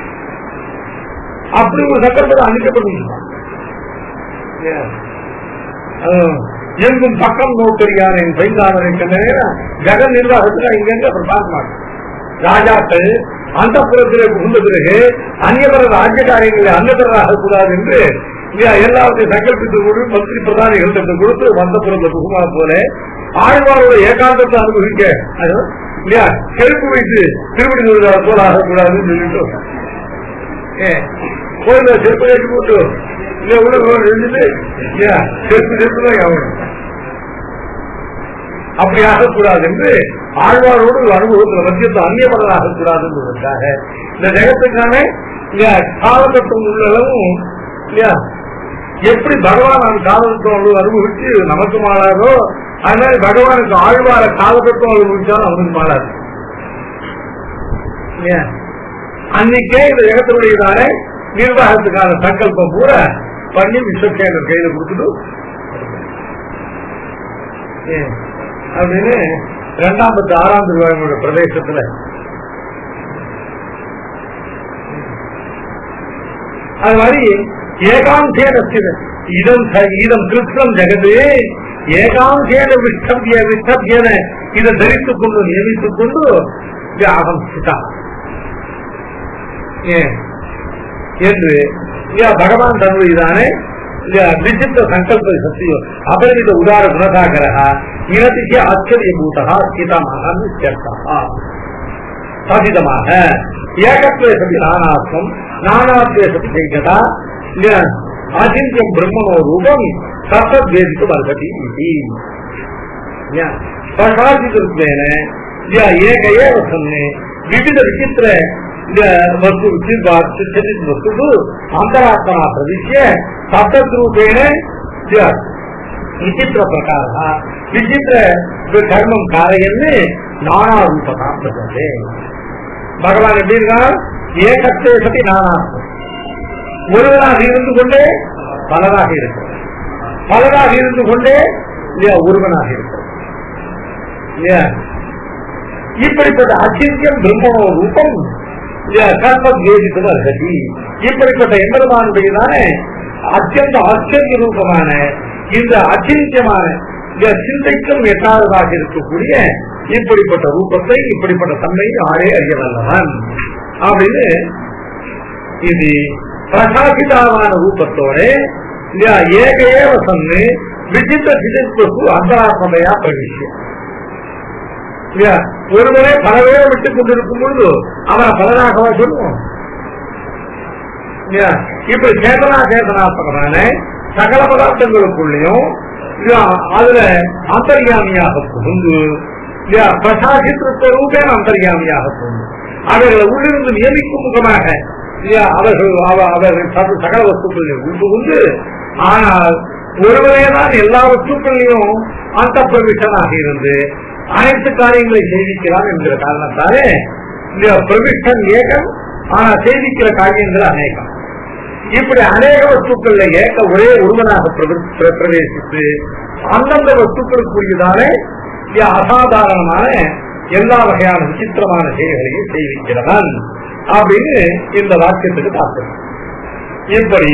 அப்படி ஒரு சங்கல்பத்தை அளிக்கப்பட்டு எங்கும் பக்கம் நோக்கறியான் என் பைந்தாளரை ஜெகன் நிர்வாகத்துல இங்க அப்புறம் பார்க்க மாட்டேன். ராஜாக்கள் அந்த புறத்திலே புகுந்த பிறகு அந்நியபர ராஜ்ய காரியங்களை அன்னதராக கூடாது என்று எல்லாத்தையும் சங்கல்பித்து கொடு மந்திரி பிரதானிகள் கொடுத்து வந்த புறத்தை புகுமா போல ஆழ்வாரோட ஏகாந்தத்தை அனுபவிக்க இல்லையா செருப்பு வைத்து திருப்பதி போல ஆகக்கூடாதுன்னு சொல்லிட்டு கோயில செருப்பு வைத்து போட்டு இல்ல உள்ள எழுந்துட்டு செருப்பு செருப்பு தான் ஆகணும். அப்படி ஆகக்கூடாது என்று ஆழ்வாரோடு ஒரு அனுபவத்தில் மத்தியத்தை அந்நியபரன் ஆகக்கூடாது என்பதற்காக இந்த ஜெகத்துக்கான காலகட்டம் உள்ளளவும் இல்லையா எப்படி பகவான் அந்த காலகட்டம் அனுபவிச்சு நமக்கு மாறாதோ அதனால பகவானுக்கு ஆழ்வார காலகட்டம் அனுபவிச்சாலும் அவனுக்கு மாறாது. அன்னைக்கே இந்த ஜெகத்தினுடையதான நிர்வாகத்துக்கான சங்கல்பம் பூரா பண்ணி விஸ்வசேனர் கையில கொடுத்துட்டு அப்படின்னு இரண்டாம்பத்தி ஆறாம் திருவாயுடைய பிரதேசத்துல அது மாதிரி ஏகாந்தேன இதம் இதம் கிருஷ்ணம் ஜெகது ஏகாந்தேன விஷ்டபிய விஷ்டபியன இதை தரித்துக் கொண்டு நியமித்துக் கொண்டு அகம் சிதா என்று பகவான் தன்னுடையதானே விசித்த சங்கல்ப சத்தியம் அபரிமித உதார குணசாகரா இனதிக்கு ஆச்சரியபூதா ஸ்திதமாக சாதிதமாக ஏகத்வே சதி நானாத்மம் நானாத்வே சதி ஜெய்கதா அச்சிந்தியம் பிரம்மணோ ரூபம் சப்தத்வேதிக்கு வர்கதி பிரகாசித்திருப்பேன ஏக ஏவ சொன்னே விவித விசித்திர वस्तु वस्तु अंतरात्मा प्रविश्य सप्तरूपेण विचित्र प्रकार विचित्र धर्म कारयन् नाना रूपता प्रजते भगवान ஏகத்தே சதி நானாத்மம் ஒருவராக இருந்து கொண்டே பலராக இருக்கிறது பலராக இருந்து கொண்டே இல்லையா ஒருவனாக இருக்கிறது இல்லையா இப்படிப்பட்ட அச்சிந்தியம் பிரம்மணோ ரூபம் கர்மத்வேதித்தது இப்படிப்பட்ட எம்பெருமானுடையதானே அத்தியந்த ஆச்சரிய ரூபமான இந்த அச்சிந்தியமான சிந்தைக்கும் எட்டாவதாக இருக்கக்கூடிய இப்படிப்பட்ட ரூபத்தை இப்படிப்பட்ட தன்மை ஆரே அறிய வல்லவன் அப்படின்னு இது பிரகாசிதாவான ரூபத்தோட ஏக ஏவ சொன்னு விசித்த சிதிப்பு அந்தராத்மதையா பிரவிஷ்யம் ஒருவரே பலவே விட்டுக் கொண்டிருக்கும் பொழுது அவரை பலனாகவா சொல்லுவோம். இப்ப சேதனா சேதனாத்மகமான சகல பதார்த்தங்களுக்குள்ளயும் அதுல அந்தர்யாமியாக புகுந்து பிரசாசித்திருத்த ரூபேன அந்தர்யாமியாக புகுந்து அவர்களை உள்ளிருந்து நியமிக்கும் முகமாக அவர்கள் அவர்கள் சகல வஸ்துக்களில் புகுந்து ஆனால் ஒருவரேதான் எல்லா வஸ்துக்களையும் அந்த பிரவிஷ்டனாக இருந்து அனைத்து காரியங்களை செய்திக்கிறான் என்கிற காரணத்தாலே இந்த பிரவிஷ்டன் ஏகம் ஆனா செய்திக்கிற காரியங்கள் அநேகம். இப்படி அநேக வஸ்துக்கள்ல ஏக ஒரே ஒருவனாக பிரவேசித்து அந்தந்த வஸ்துக்களுக்குரியதாலே அசாதாரணமான எல்லா வகையான விசித்திரமான செயல்களையும் செய்திக்கிறவன் அப்படின்னு இந்த வாக்கியத்துக்கு பார்க்கிறோம். இப்படி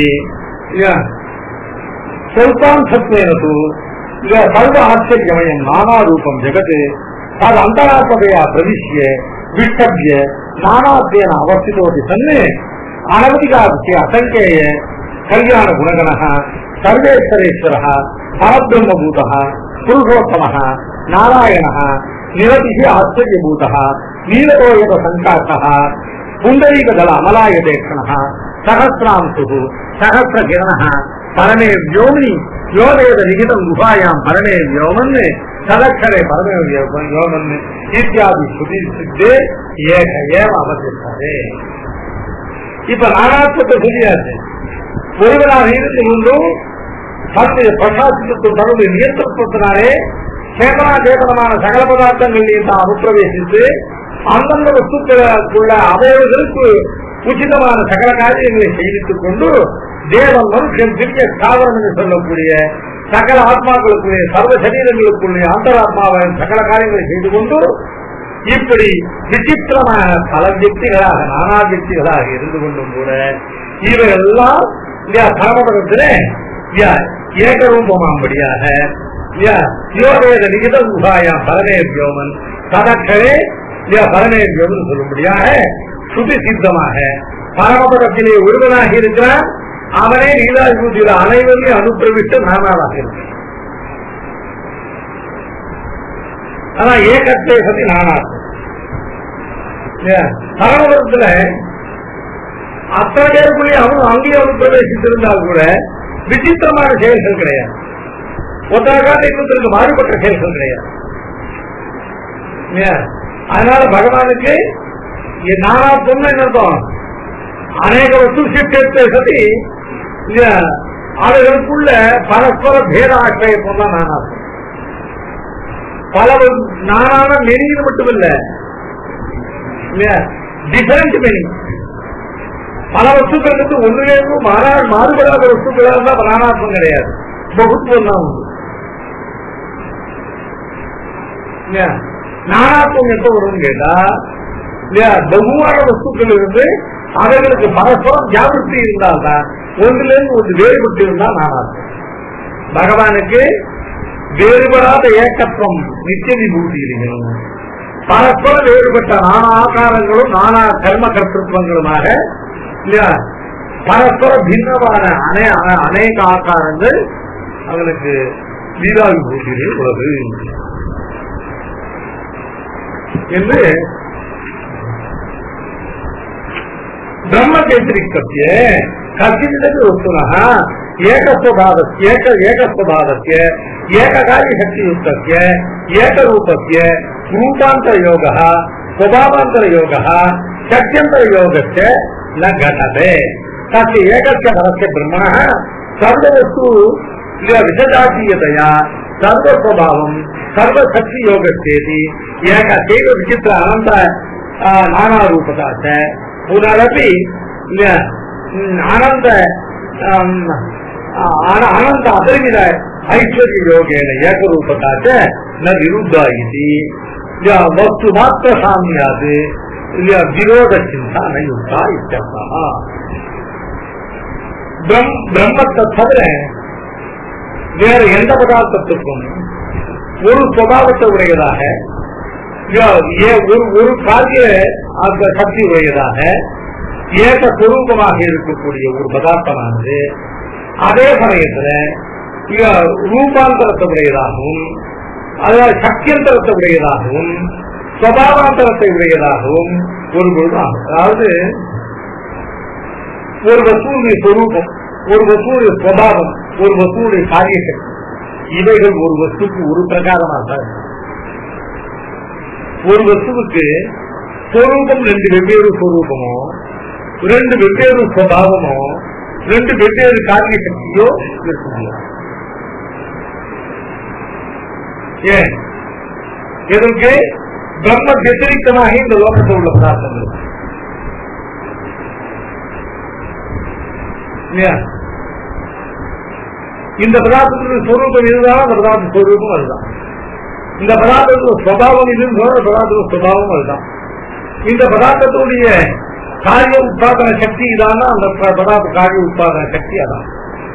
சொல்பாம்சத்வேனது சர்வ ஆச்சரியமயம் நானா ரூபம் ஜெகத் அது அந்தராத்மதையா பிரவிஷ்ய விஷ்டபிய நானாத்வேன அவஸ்திதோதி சன்னு அனவதிகாதித்ய அசங்கேய கல்யாண குணகணः சர்வேஸ்வரேஸ்வரः பரபிரம்மபூதः புருஷோத்தமः நாராயணः நிரதிः ஆச்சரியபூதः நீலோயத சங்காசः புண்டரீகதள அமலாயதேक्षणः சகஸ்ராம்சுः சகஸ்ரகிரணः பரமே व्योमि யோவேத லிகிதம் குஹாயாம் பரமே व्योमन् சதக்ஷரே பரமே व्योमन् இத்தியாதி ஸ்ருதி சித்தே ஏக ஏவ அவசியத்தே. இப்ப நானாத்மத்தை சொல்லியாச்சு. ஒருவராக இருந்து கொண்டும் தன்னுடைய பிரகாசத்துக்கும் தன்னுடைய நியந்திரத்தினாலே சேதனா சேதனமான சகல பதார்த்தங்களில் தான் அனுப்பிரவேசித்து அந்தந்த வஸ்துக்களுக்குள்ள அவயவர்களுக்கு உச்சிதமான சகல காரியங்களை செய்வித்துக் கொண்டு தேவன் மனுஷன் திவ்ய ஸ்தாவரம் என்று சொல்லக்கூடிய சகல ஆத்மாக்களுக்குரிய சர்வ சரீரங்களுக்குரிய அந்தராத்மாவை சகல காரியங்களை செய்து கொண்டு இப்படி விசித்திரமான பல வியக்திகளாக நானா வியக்திகளாக இருந்து கொண்டும் கூட இவையெல்லாம் இல்லையா பரமபதத்துல இல்லையா ஏகரூபமாம்படியாக இல்லையா யோகேத லிகித உபாயம் பரமே வியோமன் ததக்கரே இல்லையா பரமே வியோமன் சொல்லும்படியாக சுதி சித்தமாக பரமபதத்திலே ஒருவனாக இருக்கிறான். அவனே லீலாவிபூதியில அனைவரையும் அனுப்பிவிட்டு நானாக இருக்கிறான். ஆனா ஏகத்தை பத்தி நானாக பரமபதத்துல அத்தனை பேருக்குள்ளே அவன் அங்கேயே அனுப்பிரவேசித்திருந்தால் கூட விசித்திரமான செயல்கள் கிடையாது. ஒத்தரகாக இன்னொருத்தருக்கு மாறுபட்ட செயல்கள் கிடையாது. அதனால பகவானுக்கு நானா சொன்ன என்னதான் அநேக வஸ்து சித்தத்தை சதி அவர்களுக்குள்ள பரஸ்பர பேத ஆசிரியப்பம் தான் நானா பல நானான மெனிங்கு மட்டுமில்ல டிஃபரெண்ட் மெனிங். பல வஸ்துக்களுக்கு ஒன்றிலிருந்து மாறால் மாறுபடாத வஸ்துக்களாக இருந்தால் நானாத்மம் கிடையாது. பகுத்துவம் தான் உண்டு. நானாத்மம் எப்ப வரும்னு கேட்டா பகுவான வஸ்துக்கள் இருந்து அவர்களுக்கு பரஸ்பரம் ஜாகிருத்தி இருந்தால்தான் ஒன்றிலிருந்து ஒன்று வேறுபட்டு இருந்தால் நானாத்மம். பகவானுக்கு வேறுபடாத ஏக்கத்துவம் நித்திய விபூதி இருக்கணும். பரஸ்பர வேறுபட்ட நானா ஆகாரங்களும் நானா கர்ம கர்த்தத்துவங்களுமாக இல்லையா பரஸ்பர பின்னமான அநேக ஆகாரங்கள் அவனுக்கு லீலா விபூதியிலே உள்ளது என்று பிரம்ம கேந்திரிக்கத்திய கசிந்தது வஸ்துனः ஏகஸ்வபாவஸ்ய ஏகஸ்வபாவஸ்ய ஏககாரிய சக்தியுக்தஸ்ய ஏகரூபஸ்ய ரூபாந்தர யோகः स्वभावांतर योगः शक्त्यंतर योगस्य न घटते. तस्य एकस्य परस्य ब्रह्मणः सर्ववस्तु विशदातीयतया सर्वस्वभावं सर्वशक्तियोगस्येति एकैव विचित्र अनंत नानारूपता च पुनरपि अनंत अनंत अपरिमित ऐश्वर्य योगेन एकरूपता च न विरुद्धा इति वस्तु मात्र साम्यात् विरोध चिंता नहीं होता. பிரம்மத்தை தவிர வேற எந்த பதார்த்தத்துக்கும் ஒரு சுபாவத்தை உடையதாக ஒரு காரிய அந்த சக்தி உடையதாக ஏக சுரூபமாக இருக்கக்கூடிய ஒரு பதார்த்தமானது அதே சமயத்துல ரூபாந்தரத்தை உடையதாகவும் அதாவது சக்தியந்தரத்தை உடையதாகவும் சுபாவாந்தரத்தை உடையதாகவும் ஒரு பொழுது ஆகும். அதாவது ஒரு வஸ்துடைய சொரூபம், ஒரு வஸ்துடைய சுபாவம், ஒரு வஸ்துடைய காரியசக்தி, இவைகள் ஒரு வஸ்துக்கு ஒரு பிரகாரமாக ஒரு வஸ்துவுக்கு சொரூபம் ரெண்டு வெவ்வேறு சொரூபமோ ரெண்டு வெவ்வேறு சுபாவமோ ரெண்டு வெவ்வேறு காரியசக்தியோ இருக்க முடியும். ஏன் இதற்கு பிரம்ம வத்திரிகமாக இந்த லோகத்தில் உள்ள பதார்த்தங்கள் இந்த பதார்த்தத்துக்கு ஸ்வரூபம் இதுதான், அந்த பதார்த்த ஸ்வரூபம் அதுதான். இந்த பதார்த்தத்துக்கு சுபாவம் இதுன்னு சொல்ற பதார்த்தத்துக்கு சுபாவம் அதுதான். இந்த பதார்த்தத்துடைய காரிய உற்பாதன சக்தி இதானா அந்த பதார்த்த காரிய உற்பாதன சக்தி அதான்.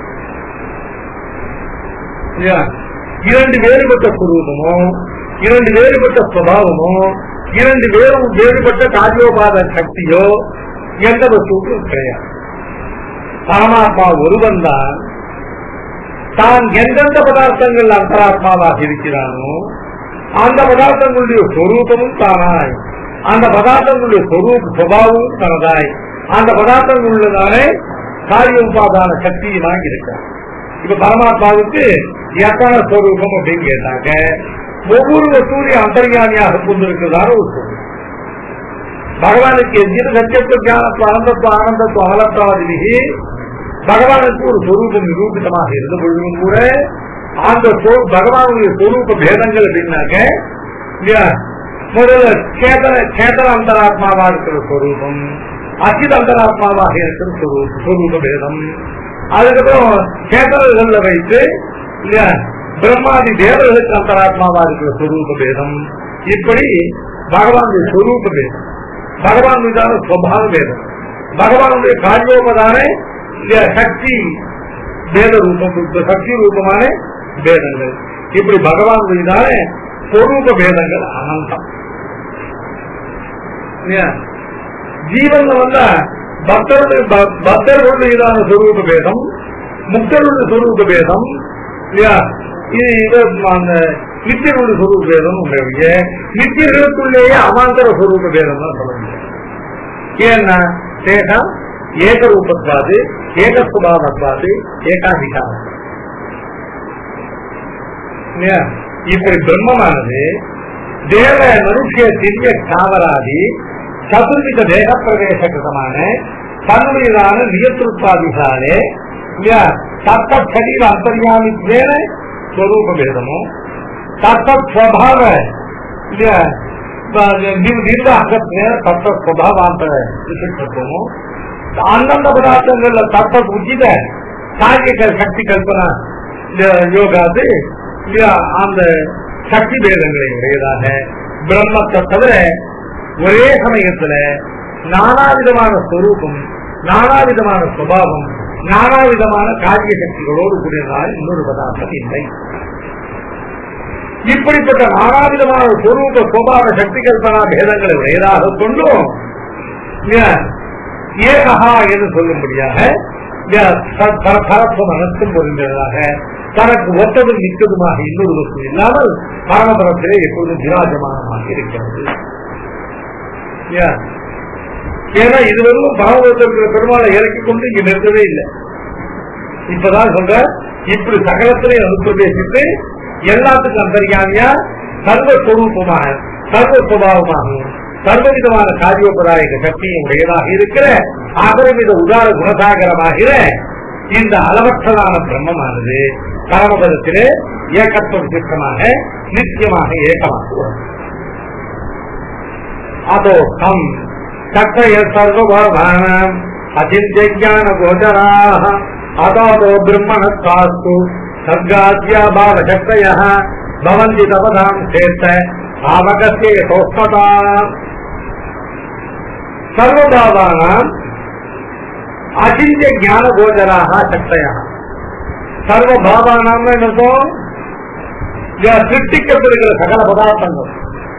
இரண்டு வேறுபட்ட ஸ்வரூபமோ இரண்டு வேறுபட்ட சுபாவமோ இரண்டு வேறு வேறுபட்ட காரியோபாத சக்தியோ எந்த வஸ்துக்கும் கிடையாது. பரமாத்மா ஒருவன் தான் தான் எந்தெந்த பதார்த்தங்கள் அந்தராத்மாவாக இருக்கிறானோ அந்த பதார்த்தங்களுடைய சொரூபமும் தானாய், அந்த பதார்த்தங்களுடைய சுபாவமும் தனதாய், அந்த பதார்த்தங்களுள்ளதானே காரிய உபாதான சக்தியுமாக இருக்கிறார். இப்ப பரமாத்மாவுக்கு எத்தனை ஸ்வரூபம் அப்படின்னு கேட்டாங்க, ஒவ்வொரு வஸ்துவையும் அந்தர்யாமியாக கொண்டிருக்கிறதான ஒரு ஸ்வரூபம். பகவானுக்கு எதிர் சத்தியத்துவ ஞானத்துவ ஆனந்தத்துவ ஆனந்தத்துவ அமலத்தாதிகி பகவானுக்கு ஒரு ஸ்வரூபம் நிரூபிதமாக இருந்த பொழுதும் கூட அந்த பகவானுடைய ஸ்வரூப பேதங்கள் அப்படின்னாக்க முதல்ல சேதன சேதன அந்தராத்மாவா இருக்கிற ஸ்வரூபம், அச்சித அந்தராத்மாவாக இருக்கிற ஸ்வரூப பேதம், அதுக்கப்புறம் சேதனர்கள வைத்து பிரம்மாதி தேவர்களுக்கு அந்தராத்மாவா இருக்கிற ஸ்வரூப பேதம், இப்படி பகவானுடைய ஸ்வரூப பேதம், பகவான் மீதான சுபாவ பேதம், பகவானுடைய காரியோபதான சக்தி பேத ரூபம், சக்தி ரூபமான பேதங்கள். இப்படி பகவானுடையதான ஸ்வரூப பேதங்கள் அனந்தம். ஜீவன்ல வந்தா பக்தருடைய பக்தர்களுடையதான ஸ்வரூப பேதம், முக்தருடைய ஸ்வரூப பேதம் இல்லையா, அந்த நித்தியனுடைய ஸ்வரூப பேதம் உங்களுடைய நித்தியர்களுக்குள்ளேயே அவாந்தர ஸ்வரூப பேதம் தான் சொல்ல முடியும். ஏன்னா சேஷம் ஏகரூபத்வாது, ஏகஸ்வபாவத்வாது, ஏகாதிகாரம். இப்படி பிரம்மமானது தேவ மனுஷிய திவ்ய காவராதி சதுர்வித தேக பிரவேச கிருதமான தன்னுடையதான நியத்திருப்பாதிகாலே தத்த சரீர அந்தர்யாமித்வேன ஸ்வரூப பேதமும் தத்தத் ஸ்வபாவ நிர்வாகத்தின தத்த ஸ்வபாவாந்தர விசிஷ்டத்துவமும் அந்தந்த பதார்த்தங்கள்ல தத்த உச்சித காரிய சக்தி கல்பனா யோகாது அந்த சக்தி பேதங்களை உடையதாக பிரம்மத்தை தவிர ஒரே சமயத்துல நானாவிதமான ஸ்வரூபம், நானாவிதமான சுபாவம், நானாவிதமான காரிய சக்திகளோடு கூடியதாக இன்னொரு பதார்த்தம் இல்லை. இப்படிப்பட்ட நானாவிதமான ஸ்வரூப சுபாவ சக்தி கல்பனா பேதங்களை உடையதாக கொண்டும் ஏகஹா என்று சொல்லும்படியாக பரத்துவம் அனைத்தும் பொருந்ததாக தனக்கு ஒத்ததும் மிக்கதுமாக இன்னொரு வஸ்து இல்லாமல் பரமபரத்திலே எப்பொழுதும் விராஜமானமாக இருக்கிறது. ஏன்னா இதுவரையும் பரமபுரத்தில் பெருமாளை இறக்கிக் கொண்டு இங்க நிறுத்தவே இல்லை. இப்பதான் சொல்ற இப்படி சகலத்திலே அனுப்பிட்டு எல்லாத்துக்கும் அந்தரியாமியா சர்வஸ்வரூபமாக சர்வஸ்வபாவமாகவும் சர்வவிதமான காரியோபராயக சக்தியும் உடையதாக இருக்கிற அபரிமித உதார குணசாகரமாகிற இந்த அளவற்றலான பிரம்மமானது பரமபதத்திலே ஏகத்துவ விசிஷ்டமாக நித்தியமாக ஏகமாக அதோ தம் சக்தய சர்வபாவானாம் அசிஞ்சஞான கோச்சராः அதோ பிரம்மணஸ்தாஸ்து சர்காத்யா பாவ சக்தயः பவந்தி தபதாம் சேத்த பாவகஸ்ய யதோஸ்மதாம். சர்வபாவானாம் அசிஞ்ச ஞான கோச்சராக சக்தயா. சர்வபாவானாம் என்னும் சிருஷ்டிக்கப்படுகிற சகல பதார்த்தங்கள்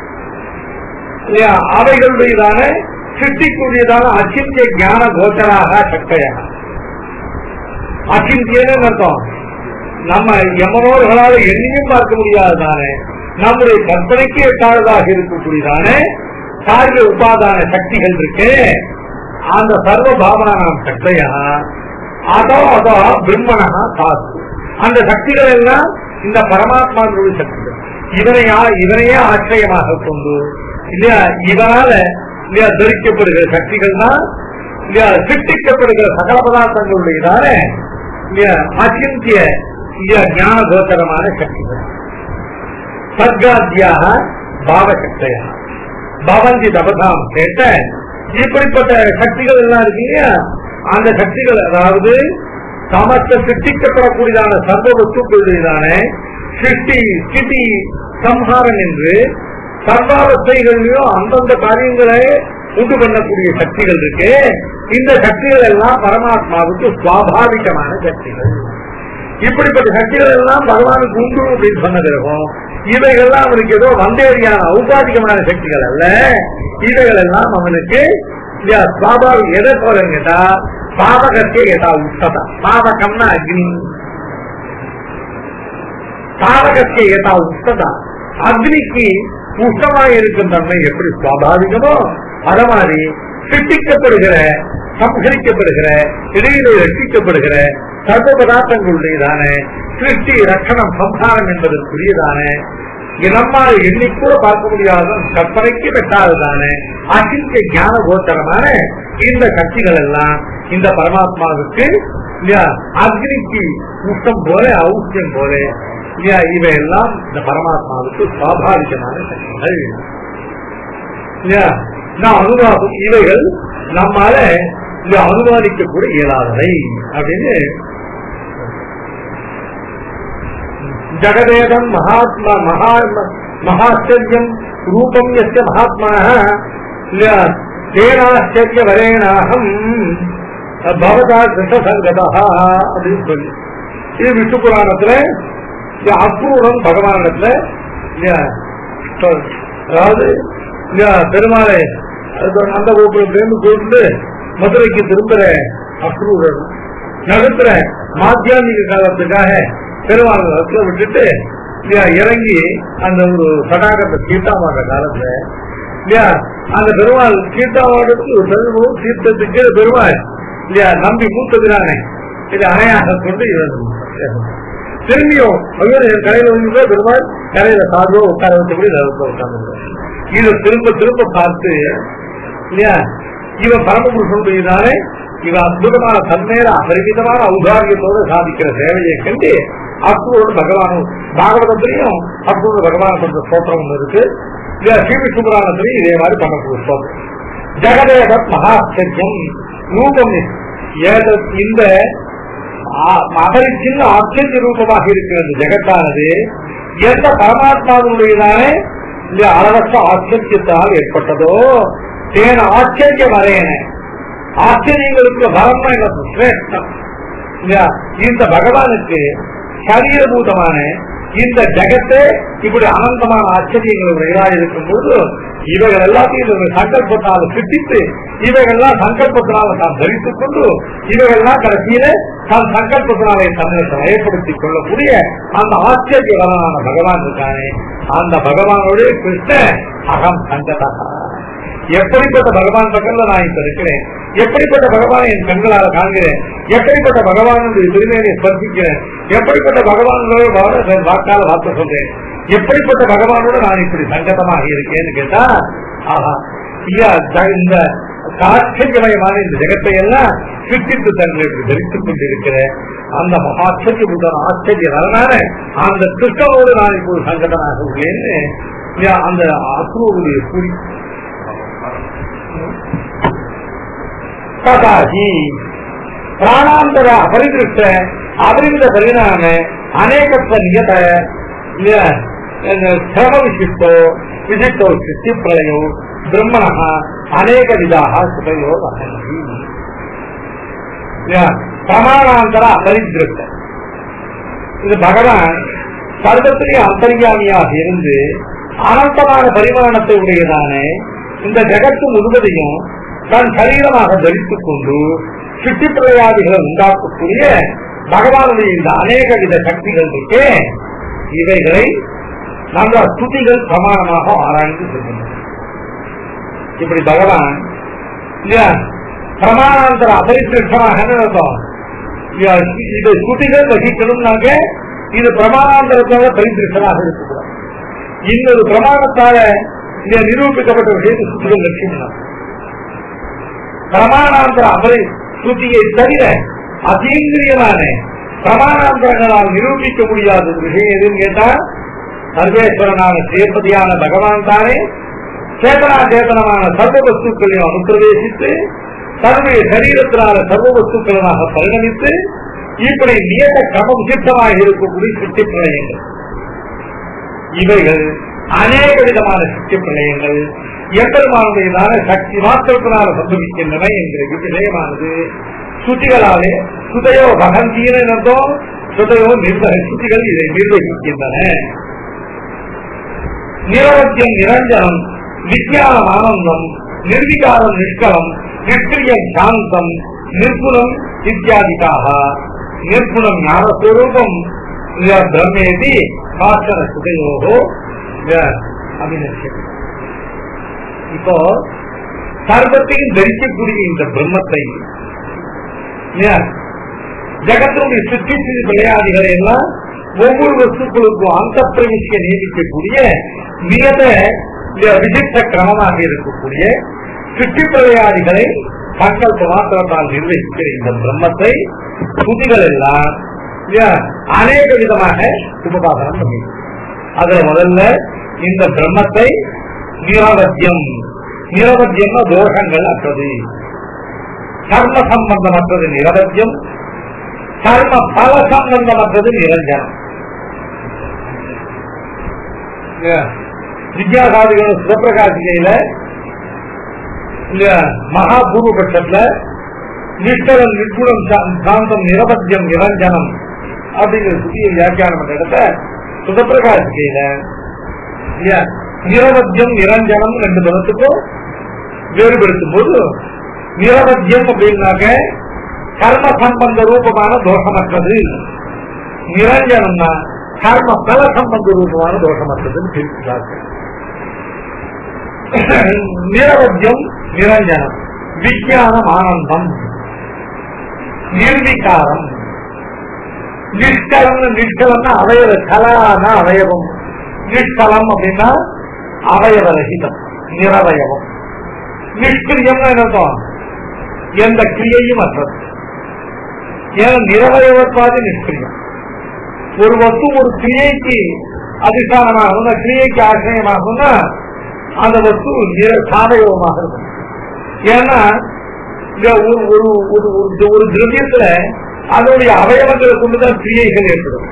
அவைகளுடையதான சிருஷ்டிக்குரியதான அச்சிந்திய ஞான கோச்சராக சக்தயா. அச்சிந்தியன்னு அர்த்தம் நம்ம எமனோர்களால் எண்ணியும் பார்க்க முடியாததானே, நம்முடைய கற்பனைக்கு எட்டாவதாக இருக்கக்கூடியதான காரிய உபாதான சக்திகள் இருக்கு. அந்த சர்வ பாவனாம் சக்தியா அதோ அதோ பிரம்மணா சாஸ்து. அந்த சக்திகள் எல்லாம் இந்த பரமாத்மாவுடைய சக்திகள். இவனையா இவனையே ஆச்சரியமாக கொண்டு இல்லையா இவனால இல்லையா தரிக்கப்படுகிற சக்திகள் தான் இல்லையா சிருஷ்டிக்கப்படுகிற சகல பதார்த்தங்களுடையதான இல்லையா அச்சிந்திய இல்லையா ஞான கோச்சரமான சக்திகள். சர்காத்தியாக பாவசக்தியா பவந்தி தபதாம் கேட்ட இப்படிப்பட்ட சக்திகள் எல்லாம் இருக்கீங்க. அந்த சக்திகள் அதாவது சமஸ்த சிருஷ்டிக்கப்படக்கூடியதான சர்வ வஸ்துக்களுடையதான சிருஷ்டி ஸ்திதி சம்ஹாரம் என்று சர்வாவஸ்தைகளிலும் அந்தந்த காரியங்களை உண்டு பண்ணக்கூடிய சக்திகள் இருக்கு. இந்த சக்திகள் எல்லாம் பரமாத்மாவுக்கு சுவாபாவிகமான சக்திகள். இப்படிப்பட்ட சக்திகள் எல்லாம் பகவானுக்கு உண்டு அப்படின்னு சொன்ன பிறகும் இவைகள்லாம் அவனுக்கு ஏதோ வந்தேரியான ஔபாதிகமான சக்திகள் அல்ல. இவைகள் எல்லாம் அவனுக்கு சுவாபாவிக எதை போல கேட்டா பாவகத்தை ஏதா உஷ்டதா. பாவகம்னா அக்னி, பாவகத்தை ஏதா உஷ்டதா. அக்னிக்கு உஷ்டமாக இருக்கும் தன்மை எப்படி சுவாபாவிகமோ அத மாதிரி சிருஷ்டிக்கப்படுகிற சம்ஹரிக்கப்படுகிற இடையிலே ரட்சிக்கப்படுகிற சர்வ பதார்த்தங்களுடையதான சிருஷ்டி ரட்சணம் சம்ஹாரம் என்பதற்குரியதான நம்மால் எண்ணிக்கூட பார்க்க முடியாத கற்பனைக்கு பெற்றாததான அகிந்த ஞான கோச்சரமான இந்த சக்திகள் எல்லாம் இந்த பரமாத்மாவுக்கு அக்னிக்கு உஷ்டம் போல ஔஷ்யம் போல இவையெல்லாம் இந்த பரமாத்மாவுக்கு சுவாபாவிகமான சக்திகள். அனுவாதம் இவைகள் நம்மால அனுமானிக்க கூட இயலாதவை அப்படின்னு ஜகதேதம் மகாத்மா மகா மகாச்சரியம் ரூபம் எஸ்ய மகாத்மா தேனாச்சரிய வரேனாகம் பவதா கிருஷ்ண சங்கதா அப்படின்னு சொல்லி இது விஷ்ணு புராணத்துல அக்ரூரன் பகவானிடத்துல அதாவது பெருமாளை அந்த கோபுரத்திலிருந்து கூட்டு மதுரைக்கு திரும்புற அக்ரூரர் நடுப்புற மாத்தியானிக காலத்துக்காக பெருமாள் விட்டுட்டு இறங்கி அந்த ஒரு சடாகத்தை தீர்த்தாமாடுற காலத்துல இல்லையா அந்த பெருமாள் தீர்த்தாமாடுறதுக்கு ஒரு பெருமாள் தீர்த்தத்துக்கு பெருமாள் இல்லையா நம்பி மூத்ததுனானே இது அணையாக கொண்டு திரும்பியும் கரையில வந்து பெருமாள் கரையில சார்போ உட்கார வச்சபடி உட்கார்ந்து இதை திரும்ப திரும்ப பார்த்து இல்லையா இவன் பரமபுருஷனுடையதானே இவன் அற்புதமான தன்மையில அபரிமிதமான ஔதாரியத்தோடு சாதிக்கிற சேவையை கண்டு அக்ரூரோடு பகவானும் பாகவதத்திலையும் அக்ரூரோட பகவான் பண்ற ஸ்தோத்திரம் ஒன்று இருக்கு ஸ்ரீவிஷ்ணு புராணத்திலையும் இதே மாதிரி பண்ணக்கூடிய ஸ்தோத்திரம் ஜெகதேவத் மகாச்சரியம் ரூபம் இந்த அபரிச்சின்ன ஆச்சரிய ரூபமாக இருக்கிறது ஜெகத்தானது எந்த பரமாத்மாவுடையதானே இந்த அளவற்ற ஆச்சரியத்தால் ஏற்பட்டதோ தேன ஆச்சரியம் வரையன ஆச்சரியங்களுக்கு வரம்னா எனக்கு சிரேஷ்டம் இல்லையா இந்த பகவானுக்கு சரீரபூதமான இந்த ஜெகத்தே இப்படி அனந்தமான ஆச்சரியங்களுடைய இருக்கும் போது இவைகள் எல்லாத்தையும் சங்கல்பத்தால் சிட்டித்து இவைகள்லாம் சங்கல்பத்தினால தான் தரித்துக் கொண்டு இவைகள்லாம் கடைசியில தன் சங்கல்பத்தினாலே தன்னை ஏற்படுத்திக் கொள்ளக்கூடிய அந்த ஆச்சரியவரான பகவான் இருக்கானே அந்த பகவானுடைய கிருஷ்ண அகம் சங்கதா எப்படிப்பட்ட பகவான் பக்கத்துல நான் இப்ப இருக்கிறேன் எப்படிப்பட்ட பகவானை என் கண்களால காண்கிறேன் எப்படிப்பட்ட பகவானுடைய திருமையை ஸ்பர்சிக்கிறேன் எப்படிப்பட்ட பகவானோட வாக்கால வார்த்தை சொல்றேன் எப்படிப்பட்ட பகவானோட நான் இப்படி சங்கதமாக இருக்கேன்னு கேட்டா ஆஹா இந்த ஆச்சரியமயமான இந்த ஜெகத்தை எல்லாம் சித்தித்து தங்களை தரித்துக் கொண்டிருக்கிற அந்த மகாச்சரிய ஆச்சரிய வரனான அந்த கிருஷ்ணனோடு நான் இப்போது சங்கதமாக உள்ளேன்னு அந்த அசுரனுடைய கூறி பிராணாந்தர அபரிதிருஷ்ட அபரிமித பரிணாம அநேகத்துவ நியத சிரம விசிஷ்டோ விசிஷ்டோ சித்தி பிரளயோ பிரம்மண அநேக விதாக சுபயோ பிரமாணாந்தர அபரிதிருஷ்ட இது பகவான் சர்வத்திலேயே அந்தர்யாமியாக இருந்து அனந்தமான பரிமாணத்தை உடையதானே இந்த ஜெகத்து முழுவதையும் தன் சரீரமாக தரித்துக் கொண்டு சிட்டி பிரயாதிகளை உண்டாக்கக்கூடிய பகவானுடைய இந்த அநேக வித சக்திகள் இருக்கே இவைகளை நம்ம ஸ்துதிகள் பிரமாணமாக ஆராய்ந்து சொல்கின்றன. இப்படி பகவான் பிரமாணாந்தர அபரிசிருஷ்டமாக அர்த்தம் இதை ஸ்துதிகள் வகிக்கணும்னாக்க இது பிரமாணாந்தரத்தால பரிசிருஷ்டமாக இருக்கக்கூடாது. இன்னொரு பிரமாணத்தால நிரூபிக்கப்பட்ட விஷயத்தை ஸ்துதிகள் லட்சியம் பிரமாணாந்தர அபரி ஸ்ருதியை தவிர அதீந்திரியமான பிரமாணாந்தரங்களால் நிரூபிக்க முடியாத விஷயம் எதுன்னு கேட்டா சர்வேஸ்வரனான சேபதியான பகவான் தானே சேதனா சேதனமான சர்வ வஸ்துக்களையும் அனுப்பிரவேசித்து தன்னுடைய சரீரத்தினால சர்வ வஸ்துக்களாக பரிணமித்து இப்படி நியத கிரமம் சித்தமாக இருக்கக்கூடிய சித்தி பிரளயங்கள் இவைகள் அநேக விதமான சித்தி பிரளயங்கள் எம்பெருமானுடையதான சக்தி மாத்திரத்தினால சம்பவிக்கின்றன என்கிற விஷயமானது சுத்திகளாலே சுதையோ வகந்தீனோ சுதையோ நிர்வக சுத்திகள் இதை நிர்வகிக்கின்றன. நிரவத்தியம் நிரஞ்சனம் வித்யானம் ஆனந்தம் நிர்விகாரம் நிஷ்கலம் நிஷ்கிரியம் சாந்தம் நிர்குணம் இத்தியாதிக்காக நிர்குணம் ஞானஸ்வரூபம் பிரம்மேதி பாசன சுதையோகோ அபிநஷ்யம். இப்போ சர்வத்தையும் தரிக்கக்கூடிய இந்த பிரம்மத்தை ஜகத்தினுடைய சுற்றி விளையாடுகளை எல்லாம் ஒவ்வொரு வஸ்துக்களுக்கும் அந்த பிரவிசிய நீடிக்கக்கூடிய நியத விசிஷ்ட கிரமமாக இருக்கக்கூடிய சுற்றி விளையாடுகளை சங்கல்ப மாத்திரத்தால் நிர்வகிக்கிற இந்த பிரம்மத்தை சுதிகள் எல்லாம் அநேக விதமாக உபபாசனம் பண்ணி அதுல முதல்ல இந்த பிரம்மத்தை நிரவத்தியம் நிரவத்தியம் தோஷங்கள் அற்றது கர்ம சம்பந்தமற்றது நிரவத்தியம் கர்ம பல சம்பந்தமற்றது நிரஞ்சனம். வித்யாசாதிகள் சிவபிரகாசிகையில இந்த மகா பூர்வ பட்சத்துல நிஷ்கலம் நிர்குணம் சாந்தம் நிரபத்தியம் நிரஞ்சனம் அப்படிங்கிற சுத்திய வியாக்கியானம் பண்ற இடத்த சுதப்பிரகாசிக்கையில நிரவத்தியம் நிரஞ்சனம் ரெண்டு பதத்துக்கும் வேறுபடுத்தும் போது நிரவத்தியம் அப்படின்னாக்க கர்ம சம்பந்த ரூபமான தோஷமற்றது, நிரஞ்சனம்னா கர்ம பல சம்பந்த ரூபமான தோஷமற்றதுன்னு பிரிக்கிறார்கள். நிரவத்தியம் நிரஞ்சனம், விஞ்ஞானம் ஆனந்தம், நிர்விகாரம், நிஷ்கலம் நிஷ்கலம்னா அவயவ கலான அவயவம், நிஷ்கலம் அப்படின்னா அவயவ ரகிதம் நிரவயவம், நிஷ்கிரியம் என்னதான் எந்த கிரியையும் அற்றது. ஏன்னா நிரவயவத்வாதி நிஷ்கிரியம். ஒரு வஸ்து ஒரு கிரியைக்கு அதிஷ்டானமாக கிரியைக்கு ஆசிரியமாகும்னா அந்த வஸ்து சாதகமாக இருக்கும். ஏன்னா ஒரு திரவியத்துல அதனுடைய அவயவங்களை கொண்டுதான் கிரியைகள் ஏற்படும்.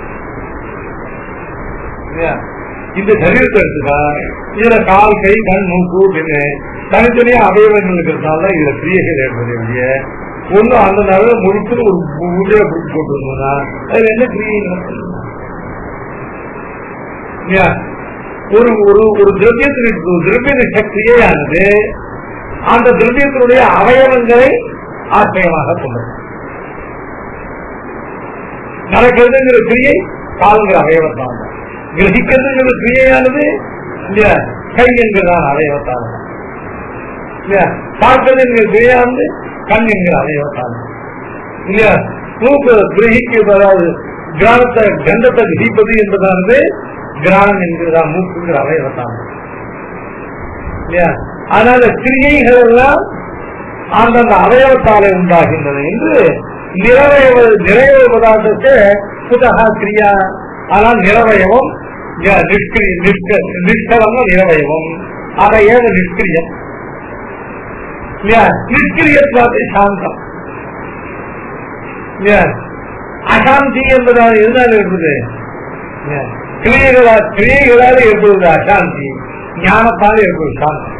இந்த சரீரத்தை எடுத்துக்கா இதுல கால் கை கண் மூக்கு அப்படின்னு தனித்தனியா அவயவங்கள் இருக்கிறதுனால இதுல கிரியைகள் ஏற்படுது. ஒண்ணு அந்த நாள் முழுக்க ஒரு உடைய போட்டு வந்தோம்னா அதுல என்ன கிரியை ஒரு ஒரு ஒரு திரவியத்திற்கு திரவிய கிரியையானது அந்த திரவியத்தினுடைய அவயவங்களை ஆச்சரியமாக கொண்டது. நடக்கிறதுங்கிற கிரியை கால்கிற அவயவத்தான், கிரகிக்கிறதுங்கிற கிரியையானது இல்லையா கை என்கிறதான அவயவத்தான், இல்லையா பார்க்கிறது என்கிற கிரியானது கண் என்கிற அவயவத்தான், இல்லையா மூக்கு கிரகிக்க அதாவது கிரானத்தை கந்தத்தை கிரகிப்பது என்பதானது கிரானம் என்கிறதா மூக்குங்கிற அவயவத்தான், இல்லையா. அதனால கிரியைகள் எல்லாம் அந்தந்த அவயவத்தாலே உண்டாகின்றன என்று நிறவயவ நிறைவய பதார்த்தத்தை புதகா கிரியா. ஆனால் நிறவயவம் நிஷ்கலம் நிறவயவம் அதை ஏத நிஷ்கிரியம், நிஷ்கிரியத்வாதி சாந்தம். அசாந்தி என்பதால் எதனால இருக்குது? கிரியைகளா கிரியைகளால ஏற்படுவது அசாந்தி, ஞானத்தால் ஏற்படுவது சாந்தம்.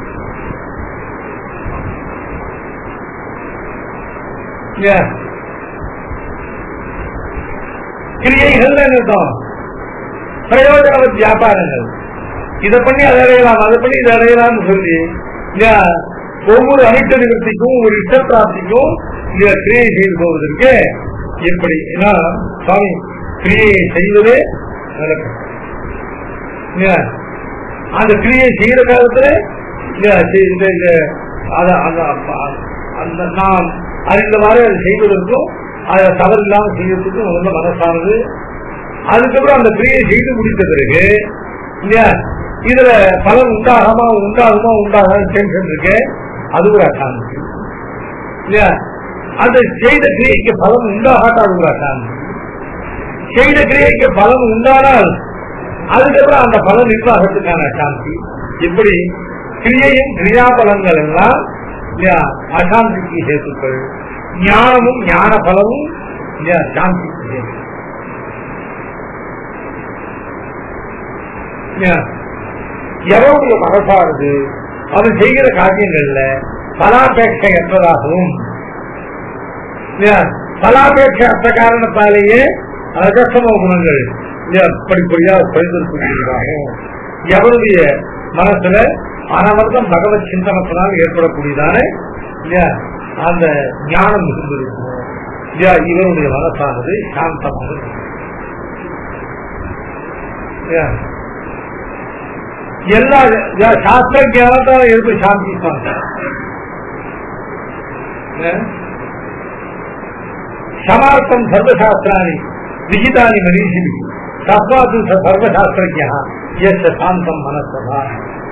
கிரியைகள் என்னதான் பிரயோஜன வியாபாரங்கள், இதை பண்ணி அதை அடையலாம் அதை பண்ணி இதை அடையலாம்னு சொல்லி ஒவ்வொரு அனைத்து நிவர்த்திக்கும் ஒரு இஷ்ட பிராப்திக்கும் கிரியை செய்து போவதற்கு எப்படி சுவாமி கிரியை செய்வதே அந்த கிரியை செய்யற காலத்துல நாம் அறிந்தவாறு அதை செய்வதற்கும் அதை தவறு இல்லாமல் செய்வதற்கும் முதல்ல மனசானது. அதுக்கப்புறம் அந்த கிரியை செய்து முடித்த பிறகு இல்லையா இதுல பலன் உண்டாகாம உண்டாகுமா உண்டாகாம டென்ஷன் இருக்கு, அது ஒரு அசாந்தி இல்லையா. அந்த செய்த கிரியைக்கு பலன் உண்டாகாட்டா அது ஒரு அசாந்தி. செய்த கிரியைக்கு பலன் உண்டானால் அதுக்கப்புறம் அந்த பலன் நிர்வாகத்துக்கான அசாந்தி. இப்படி கிரியையும் கிரியாபலங்கள் எல்லாம் அசாந்திக்கு ஹேத்துக்கள், ஞானமும் ஞான பலமும் சாந்திக்கு ஹேத்து. எவருடைய மனசானது அவன் செய்கிற காரியங்கள்ல பலாபேட்சை அற்றதாகவும் பலாபேட்சை அற்ற காரணத்தாலேயே ரகசம குணங்கள் படிப்படியாக பரிந்துரைக்கக்கூடியதாகவும் எவருடைய மனசுல அனவர்த்தம் பகவத் சிந்தனத்தினால் ஏற்படக்கூடியதான அந்த ஞானம் மிகுந்திருக்கும். இவருடைய மனசானது சாந்தமாக எல்லா சாஸ்திர ஞானத்தால எப்படி சாந்தி சமார்த்தம் சர்வசாஸ்திராணி விகிதானி மனிஷி தஸ்மாத்து சர்வசாஸ்திரஜா எஸ் சாந்தம் மனசபா.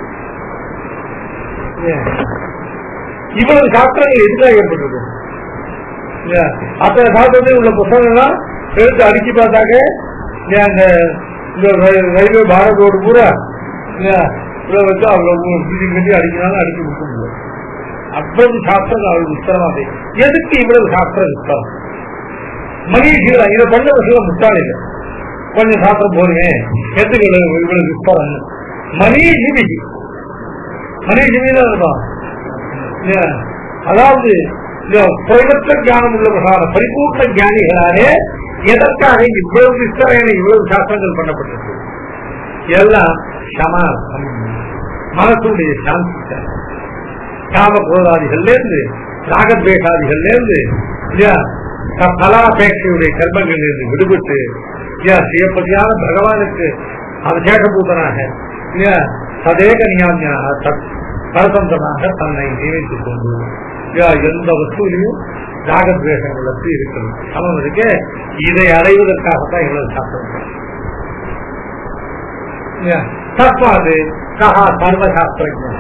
இவ்வளவு சாஸ்திரங்கள் எதுக்காக ஏற்பட்டது? அத்தனை சாஸ்திரத்தில் உள்ள புத்தகங்கள்லாம் எடுத்து அடுக்கி பார்த்தாக்க அந்த ரயில்வே பாரத் ரோடு பூரா வச்சு அவ்வளவு பில்டிங் கட்டி அடிக்கிறாலும் அடிக்க விட்டு முடியாது. அவ்வளவு சாஸ்திரம் அவ்வளவு விஸ்தரமா செய்யும். எதுக்கு இவ்வளவு சாஸ்திரம் விஸ்தரம்? மனிதர்கள் இதை பண்ண விஷயம் முட்டாள் இல்லை, கொஞ்சம் சாஸ்திரம் போறீங்க எதுக்கு இவ்வளவு விஸ்தரம்? மனிதஜீவி மனிதஜீவிதான் இருக்கும். அதாவது குறைவற்ற ஞானம் உள்ளவர்களான பரிபூர்ண ஞானிகளாலே எதற்காக இவ்வளவு விஸ்தரையான இவ்வளவு சாஸ்திரங்கள் பண்ணப்பட்டிருக்கு? எல்லாம் சமாசம், மனசுடைய சாந்தி, காமக்ரோதாதிகள்ல இருந்து ராகத்வேஷாதிகள்ல இருந்து பலாபேட்சையுடைய கர்மங்கள் இருந்து விடுபட்டு சிவப்பதியான பகவானுக்கு அபிஷேகபூதனாக சதேக நியாமியாக பரதந்திரமாக தன்னை நியமித்துக் கொண்டு எந்த வசூலையும் ராகத்வேஷங்கள் வந்து இருக்கிறது. அவனுக்கு இதை அடைவதற்காகத்தான் இவ்வளவு சாஸ்திரம். தஸ்மாது சகா சர்வசாஸ்திரஜன்.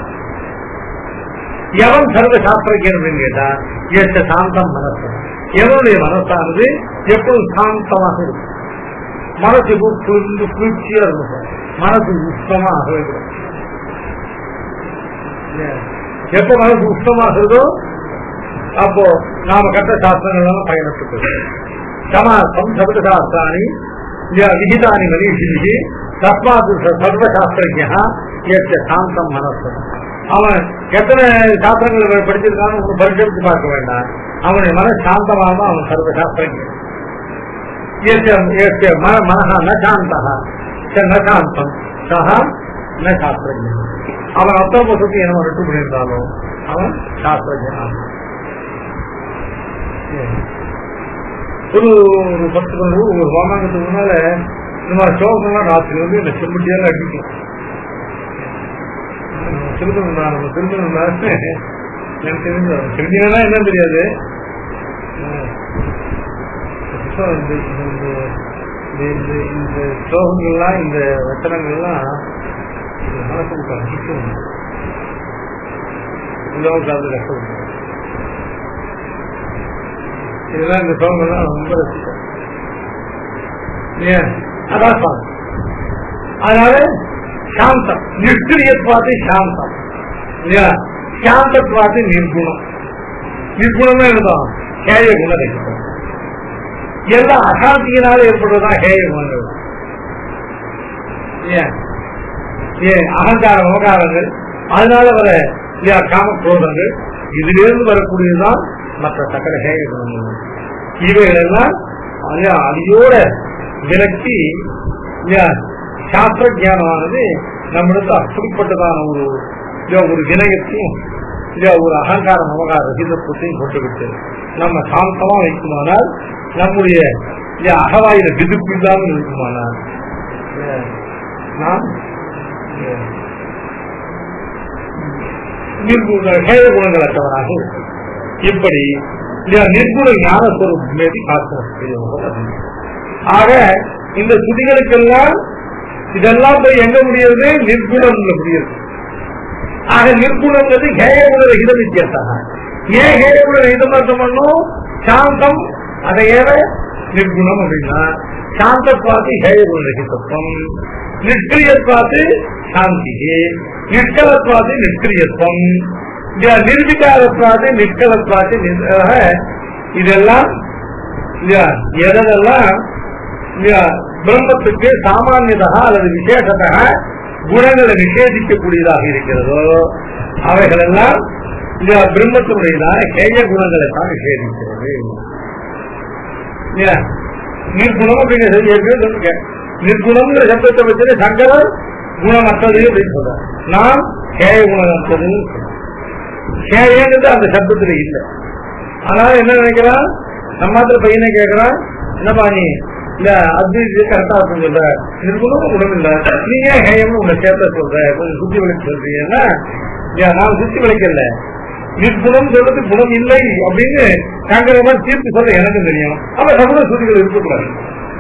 எவன் சர்வசாஸ்திரஜன் அப்படின்னு கேட்டா எத்த சாந்தம் மனசு. எவனுடைய மனசானது எப்பொழுதும் சாந்தமாக இருக்கும். மனசு குளிர்ச்சியா இருக்கும், மனசு உஷ்ணமாக இருக்கும். எப்ப மனசு உஷ்ணமாகிறதோ அப்போ நாம கட்ட சாஸ்திரங்கள் பயணத்துக்கு சமாசம் சர்வசாஸ்திராணி விகிதானி மனிஷி தஸ்மாத் சர்வசாஸ்திரஜா ஏற்ற சாந்தம் மனசு. அவன் எத்தனை சாஸ்திரங்கள் படிச்சிருக்கான்னு ஒன்று பரிசோதித்து பார்க்க வேண்டாம். அவனுடைய மன சாந்தமாக அவன் சர்வசாஸ்திரஜன். மனஹா ந சாந்தா நசாந்தம் சஹா ந சாஸ்திரஜன். அவன் அத்தனை வருஷத்துக்கு என்ன ரெட்டு பண்ணியிருந்தாலும் அவன் சாஸ்திரஜன். ஒரு ஒரு பத்து மணி ஒரு வாமாங்கத்துக்கு முன்னால இந்த மாதிரி சோகம்லாம் ராத்திரி வந்து இந்த செம்பட்டியால அடிக்கும். திருமணம் நம்ம திருமணம் எனக்கு தெரிஞ்சு தெரிஞ்சா என்னன்னு தெரியாது. இந்த ஸ்லோகங்கள்லாம் இந்த வச்சனங்கள்லாம் மனசுக்கு அடிக்கும். உலகம் கஷ்டம். இதெல்லாம் இந்த ஸ்லோகங்கள்லாம் ரொம்ப ரசிக்கும். அதான் அதனால சாந்தம் நிஷ்கிரியத்வாதி சாந்தம் இல்லையா? சாந்தத்வாதி நிர்குணம். நிர்குணமே இருந்தோம் ஹேய குணம். எல்லாம் அசாந்தியினால ஏற்படுறதுதான் ஹேய குணங்கள். ஏன் அகங்காரம் விவகாரங்கள் அதனால வர இல்லையா காமக்ரோதங்கள் இதிலிருந்து வரக்கூடியதுதான் மற்ற சக்கர ஹேய குணங்கள். இவைகள் எல்லாம் அதையோட விலக்கி சாஸ்திர ஜானமானது நம்மளுக்கு அப்படிப்பட்டதான ஒரு ஒரு வினயத்தையும் ஒரு அகங்கார மமகார ரசிதத்தையும் போட்டுவிட்டு நம்ம சாந்தமா வைக்குமானால் நம்முடைய அகவாயில விதிப்பு இல்லாமல் இருக்குமானால் நாம் ஹேய குணங்கள் அற்றவராக இருக்கும். இப்படி நிர்குண ஞானஸ்வரூபம் மீது காசம். ஆக இந்த சுதிகளுக்கெல்லாம் இதெல்லாம் போய் எங்க முடியாது? நிர்குணம் முடியாது. ஆக நிர்குணங்கிறது ஹேய குண ரகித வித்தியாசம். ஏன் ஹேய குண ரகிதம் அர்த்தம் பண்ணும்? சாந்தம் அதை ஏற நிர்குணம் அப்படின்னா சாந்தத்வாதி ஹேய குண ரகிதத்துவம், நிஷ்கிரியத்வாதி சாந்தி, நிஷ்கலத்வாதி நிஷ்கிரியத்துவம், நிர்விகாரத்வாதி நிஷ்கலத்வாதி. இதெல்லாம் எதெல்லாம் பிரம்மத்துக்கு சாமானியதா அல்லது விசேஷத்தக குணங்களை நிஷேதிக்கக்கூடியதாக இருக்கிறதோ அவைகள் எல்லாம் இந்த பிரம்மத்தினுடையதான ஹேய குணங்களை தான் நிஷேதிக்கிறது. நிர்குணம் அப்படிங்கிற நிர்குணம்ங்கிற சப்தத்தை வச்சு சங்கரர் குணமற்றது அப்படின்னு சொல்றார். நாம் ஹேய குணமற்றது. ஹேயங்கிறது அந்த சப்தத்துல இல்லை. அதனால என்ன நினைக்கிறான்? நம்ம பையனை கேட்கிறான், என்னப்பா நீ இல்ல அது கரெக்டா இருக்கும் சொல்ற, நிர்குணம் குணம் இல்ல, நீ ஏன் ஹேயம்னு உங்களை சேர்த்த சொல்ற, கொஞ்சம் சுத்தி விளக்கு சொல்றீங்கன்னா நான் சுத்தி விளக்கல, நிர்குணம் சொல்றது குணம் இல்லை அப்படின்னு சங்கரமா தீர்ப்பு சொல்ல எனக்கும் தெரியும். அப்ப சகுன சுத்திகள் இருக்கக்கூடாது.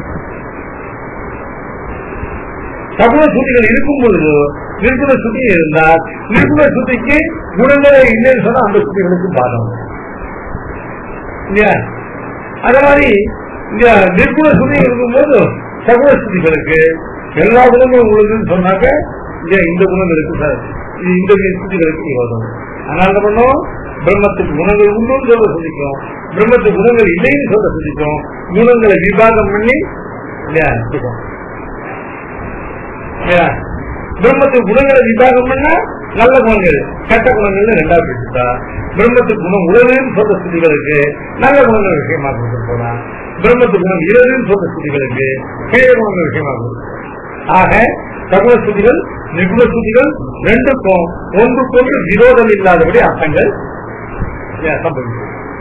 சகுன சுத்திகள் இருக்கும் பொழுது நிர்குண சுத்தி இருந்தால் நிர்குண சுத்திக்கு குணங்களே இல்லைன்னு சொன்னா அந்த சுத்திகளுக்கு பாதம் இல்லையா? அதே மாதிரி இங்க நிர்குண சுத்தி இருக்கும்போது சகுன சுத்திகளுக்கு எல்லா குணங்களும் உள்ளதுன்னு சொன்னாக்க இந்த குணங்களுக்கு சார் இந்த சுத்திகளுக்கு வரும். அதனால என்ன பண்ணும்? பிரம்மத்துக்கு குணங்கள் உண்டுன்னு சொல்ல சொல்லிக்கும், பிரம்மத்துக்கு குணங்கள் இல்லைன்னு சொல்ல சொல்லிக்கும், குணங்களை விவாதம் பண்ணி இல்லையா பிரம்மத்துக்கு குணங்களை விவாதம் பண்ணா நல்ல குணங்கள் கெட்ட குணங்கள் ரெண்டா பிடிச்சுட்டா பிரம்மத்துக்கு குணம் உடலின் சொல்ற ஸ்துதிகளுக்கு நல்ல குணங்கள் விஷயமா கொடுத்து போனா பிரம்மத்துக்கு குணம் இரவின் சொல்ற ஸ்துதிகளுக்கு கீழ குணங்கள் விஷயமா கொடுத்து ஆக சகுண ஸ்துதிகள் நிகுண ஸ்துதிகள் ரெண்டுக்கும் ஒன்றுக்கொன்று விரோதம் இல்லாதபடி அர்த்தங்கள் சம்பவிக்கும்.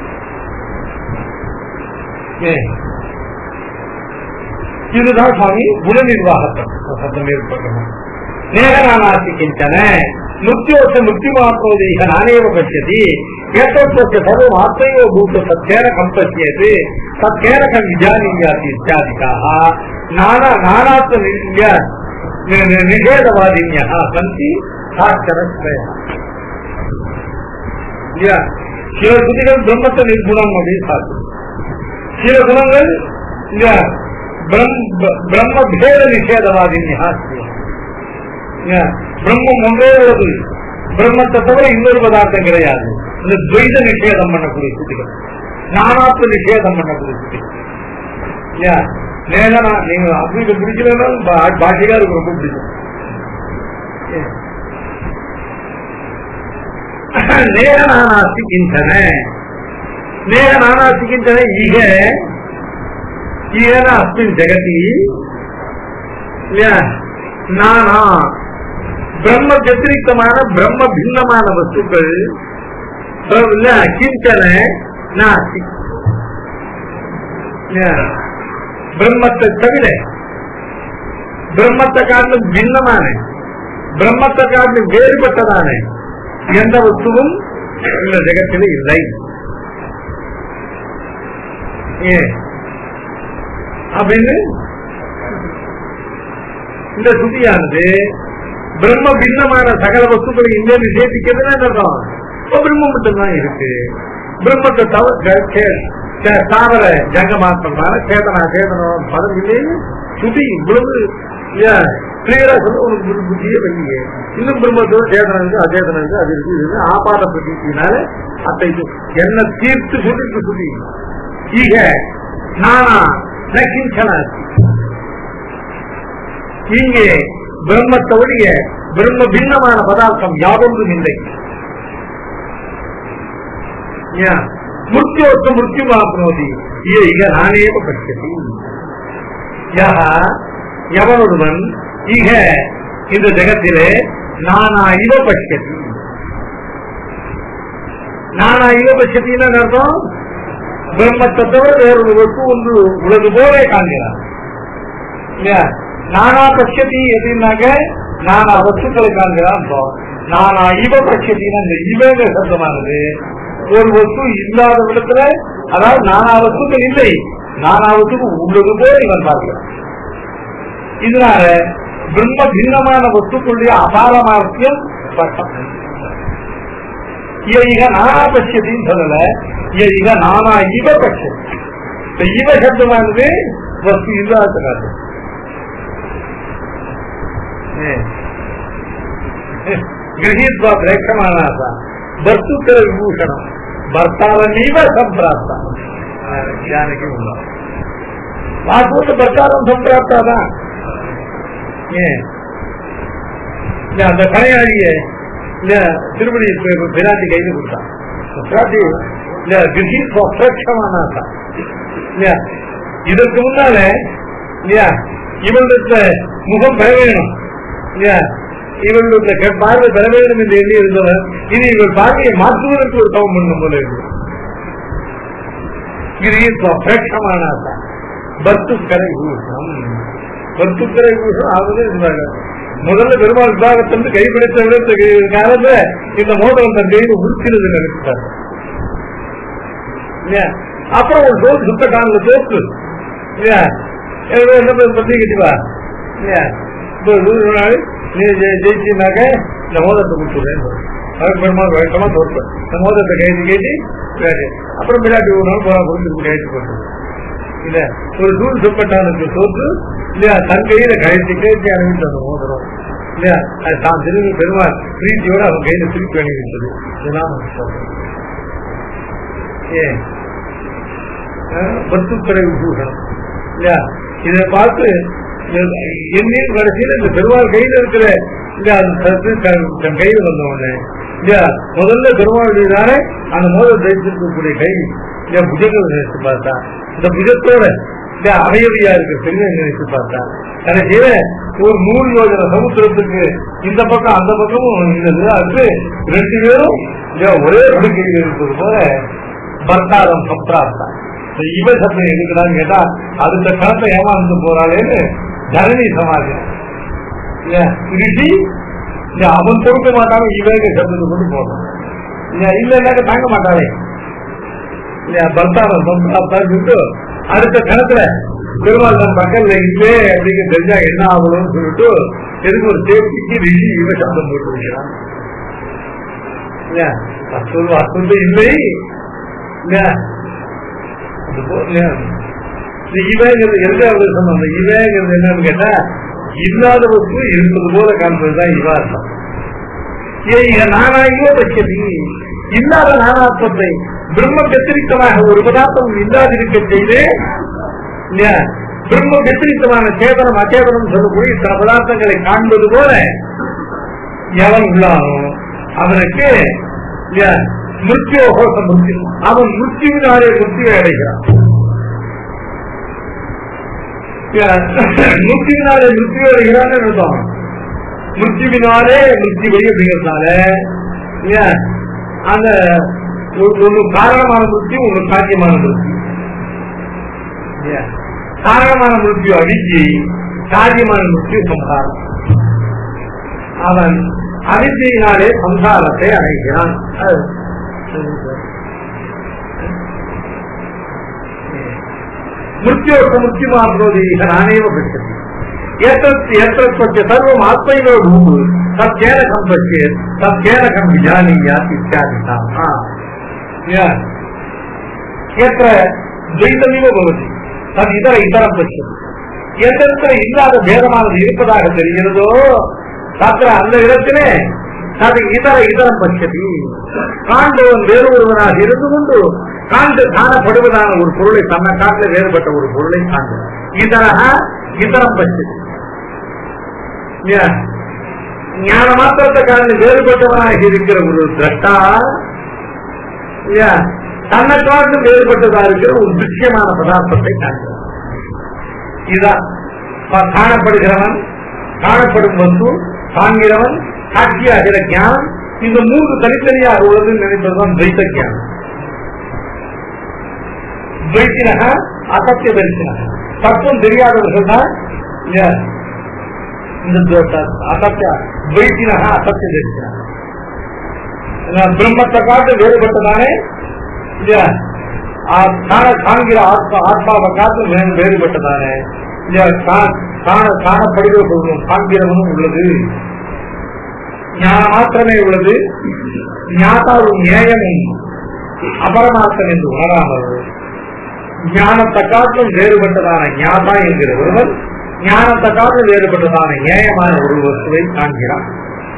இதுதான் சுவாமி குண நிர்வாகத்தம் சத்தம் ஏற்பட்டோம். நேகநானாசிக்கின்றன முத்தியோச முக்தி மாற்றோதீக நானேவ பசியதி ஏற்றோச்ச சர்வம் ஆத்மையோ பூத்த சத்யேன கம்பசியது சத்யேனகம் விஜானீயாதி இத்தியாதிகாக நானா நானாத்ம நிஷேதவாதின்யா சந்தி சாட்சரஸ்தய. சில குதிகள் பிரம்மத்தை நிர்குணம் அப்படின்னு சாப்பிடும். சில குணங்கள் பிரம்ம பேத நிஷேதவாதின்யா. பிரம்மம் ஒன்றே உள்ளது, பிரம்மத்தை தவிர இன்னொரு பதார்த்தம் கிடையாது. இந்த துவைத நிஷேதம் பண்ணக்கூடிய ஸ்திதிகள், நானாத்ம நிஷேதம் பண்ணக்கூடிய ஸ்திதிகள். நேரா நீங்க அப்படி பிடிக்கலன்னா பாஷைக்காருக்கு ரொம்ப பிடிக்கும். நேர நானாசிக்கின்றன நேர நானாசிக்கின்றன ஈக ஈகன அஸ்மின் ஜெகதி நானா பிரம்ம வத்திரிகமான பிரம்ம பின்னமான வஸ்துக்கள் கிஞ்சன நாஸ்தி. பிரம்மத்தை தவிர பிரம்மத்தை காட்டிலும் பின்னமான பிரம்மத்தை காட்டிலும் வேறுபட்டதான எந்த வஸ்துவும் இந்த ஜெகத்தில் இல்லை. அப்படின்னு இந்த சுத்தியானது பிரம்ம பின்னமான சகல வஸ்துக்களை இங்கே நிஷேதிக்கிறதுனா அர்த்தம் பிரம்மம் மட்டும்தான் இருக்கு. பிரம்மத்தை தவிர தாவர ஜங்கமாத்திரமான சேதனா சேதனம் பதம் இல்லைன்னு சுதி இவ்வளவு கிளியரா சொல்ல உனக்கு புத்தியே பண்ணியே. இன்னும் பிரம்மத்தோட சேதனம் இருக்கு அச்சேதனம் இருக்கு அது இருக்கு இது ஆபாத பிரதினால அத்தை என்ன தீர்த்து சொல்லிட்டு சுதி ஈக நானா நக்கிஞ்சனா. இங்கே பிரம்மத்தோடைய பிரம்ம பின்னமான பதார்த்தம் யாவொன்றும் இல்லை. முத்தியோத்த முத்தி மாப்னோதி ஈக நானேவ பட்சதி. எவனொருவன் ஈக இந்த ஜெகத்திலே நானா இவ பட்சதி. நானா இவ பட்சத்தின்னு அர்த்தம் பிரம்மத்தை தவிர வேறொரு வஸ்து ஒன்று உலகு போலே காண்கிறான். நானா பட்சதி எப்படின்னாக்க நானா வஸ்துக்களை காண்கிறான். நானா இவ பட்சத்தின்னா இந்த இவங்க சப்தமானது ஒரு வஸ்து இல்லாத விடத்துல, அதாவது நானா வஸ்துக்கள் இல்லை நானா வஸ்துக்கு உள்ளது போல இவன் பார்க்கிறான். இதனால பிரம்ம பின்னமான வஸ்துக்களுடைய அபாரமார்த்தியம் ஈக நானா பட்சத்தின்னு சொல்லல, ஈக நானா இவ பட்சம். இவ சப்தமானது வஸ்து இல்லாத காட்டு. கிரகித்வா பிரேட்சமானாசா வஸ்துக்கள விபூஷணம் பர்த்தாரமீவ சம்பிராப்தா. ஜானகி உள்ள வாசூட்டு பர்த்தாரம் சம்பிராப்தாதான். அந்த கலையாளிய திருப்பதி பிராட்டி கைது கொடுத்தான். பிராட்டி கிரகித்வா பிரேட்சமானாசா. இதற்கு முன்னால இவளுடைய முகம் பெற வேணும், இவர்களுடைய பார்வை பெற வேண்டும் என்று எண்ணி இருந்தவர் இது இவர் பார்வையை மாற்றுவதற்கு ஒரு தவம் பண்ணும் போல இருக்கு. பிரேட்சமானாசா பர்த்துக்கரை பூஷம். பர்த்துக்கரை பூஷம் ஆகுது இருந்தாங்க. முதல்ல பெருமாள் விபாகத்திலிருந்து கைப்பிடித்த காலத்துல இந்த மோதல் தன் கையில் உறுக்கிறது நினைச்சிட்டாங்க. அப்புறம் ஒரு தோத்து சுத்த கால தோத்து என்ன பத்திக்கிட்டுவா நூறு நாள் நீ ஜெயிச்சினாக்க இந்த மோதத்தை கொடுத்துடுறேன். பெருமாள் வழக்கமா தோற்பேன். இந்த மோதத்தை கைது கேட்டு அப்புறம் விளையாட்டு ஒரு நாள் போனா கொடுத்து கைது போட்டு இல்ல ஒரு நூல் சொப்பட்டானுக்கு தோற்று இல்லையா தன் கையில கழித்து கேட்டு அணிவிட்டு அந்த மோதிரம் இல்லையா அது தான் திரும்பி பெருமாள் பிரீத்தியோட அவன் கையில திருப்பி அணிவிட்டது. இதெல்லாம் ஏன் பத்துக்கரை விபூஷணம் இல்லையா இதை பார்த்து என்னையும் கடைசியில் இந்த பெருமாள் கையில் இருக்கிற இல்ல அது சத்து தன் கையில் வந்த உடனே இல்லையா முதல்ல பெருமாளுதானே அந்த முதல் தைத்திருக்கக்கூடிய கை இல்லையா புஜங்கள் நினைச்சு பார்த்தா இந்த புஜத்தோட இல்ல அமைதியா இருக்க பெரிய நினைச்சு பார்த்தா கடைசியில ஒரு நூறு யோஜனை சமுத்திரத்துக்கு இந்த பக்கம் அந்த பக்கமும் இருக்கு ரெண்டு பேரும் ஒரே படுக்கையில் இருப்பது போல பர்த்தாரம் சப்ராப்தான் இவ சப்தம் எதுக்குறான்னு கேட்டா அடுத்த காலத்தை ஏமாந்து போறாளேன்னு தரணி சமாஜம் ரிஷி அவன் பொறுக்க மாட்டாங்க இவங்க சப்தத்தை கொண்டு போறான் இல்ல இல்ல தாங்க மாட்டாளே இல்லையா பர்த்தாரம் சப்ராப்தான் சொல்லிட்டு அடுத்த கணத்துல பெருமாள் தன் பக்கத்துல இல்லை அப்படின்னு தெரிஞ்சா என்ன ஆகணும்னு சொல்லிட்டு எதுக்கு ஒரு சேஃப்டிக்கு ரிஷி இவ சப்தம் போட்டு வைக்கிறான் அசுந்து இல்லை இவங்கிறது எந்த சொன்ன இவங்கிறது என்னன்னு கேட்டா இல்லாத வஸ்து இருப்பது போல காண்பதுதான் இவா இருக்கும். நானாகியோ பட்சதி இல்லாத நானாத்வத்தை பிரம்ம வெத்திரித்தமாக ஒரு பதார்த்தம் இல்லாதிருக்க செய்து பிரம்ம வெத்திரித்தமான சேதனம் அச்சேதனம் சொல்லக்கூடிய சில பதார்த்தங்களை காண்பது போல எவன் உள்ளானோ அவனுக்கு மிருத்யோகோச மிருத்யு அவன் மிருத்யுவினாலே மிருத்யுவை அடைகிறான். மிருத்யுவினாலே மிருத்யுவை அடைகிறான்னு நினைப்பான். மிருத்யுவினாலே மிருத்யுவை அப்படிங்கிறதுனால அந்த ஒண்ணு காரணமான மிருத்யு ஒண்ணு சாத்தியமான மிருத்யு. காரணமான மிருத்யு அடிச்சு சாத்தியமான மிருத்யு சம்ஹாரம். அவன் அவித்தியினாலே சம்சாரத்தை அடைகிறான். மிருத்யோக முக்கியமானது நானேவ பட்சம் ஏற்ற சர்வம் ஆத்மைவ பூமு தத் கேனகம் பட்சே தத் கேனகம் விஜானியா இத்தியாதிதான் ஏற்ற துவைதமிவ பவதி தத் இதர இதரம் பட்சம் எந்த இல்லாத பேதமானது இருப்பதாக தெரிகிறதோ சாத்திர அந்த இடத்திலே அது இதர இதரம் பட்சதி காண்டவன் வேறு ஒருவனாக இருந்து கொண்டு காண்டு காணப்படுவதான ஒரு பொருளை தன்னை காட்டில வேறுபட்ட ஒரு பொருளை காண்பது இதரக இதரம் பட்சதி. ஞான மாத்திரத்தை காண்டு வேறுபட்டவனாக இருக்கிற ஒரு திரஷ்டா தன்னை காண்டு வேறுபட்டதா இருக்கிற ஒரு முக்கியமான பதார்த்தத்தை காண்கிறான். இதான் காணப்படுகிறவன் காணப்படும் வஸ்து காண்கிறவன் சாட்சியாகிற ஞானம் இந்த மூன்று தனித்தனியாக உள்ளதுன்னு நினைப்பதுதான் துவைத ஞானம். துவைத்தினக அசத்திய தரிசனக தத்துவம் தெரியாதவர்கள் தான் இந்த அசத்திய துவைத்தினக அசத்திய தரிசனம். பிரம்மத்தை காட்டு வேறுபட்டதானே காண்கிற ஆத்மா ஆத்மாவை காட்டு வேறுபட்டதானே காணப்படுகிற பொருளும் காண்கிறவனும் உள்ளது. ஞான மாத்திரமே உள்ளது. ஞாதாவும் நியாயமும் அபரமார்த்தம் என்று உணராமல் ஞானத்தை காட்டிலும் வேறுபட்டதான ஞாதா என்கிற ஒருவன் ஞானத்தை காட்டிலும் வேறுபட்டதான நியாயமான ஒரு வஸ்துவை காண்கிறான்.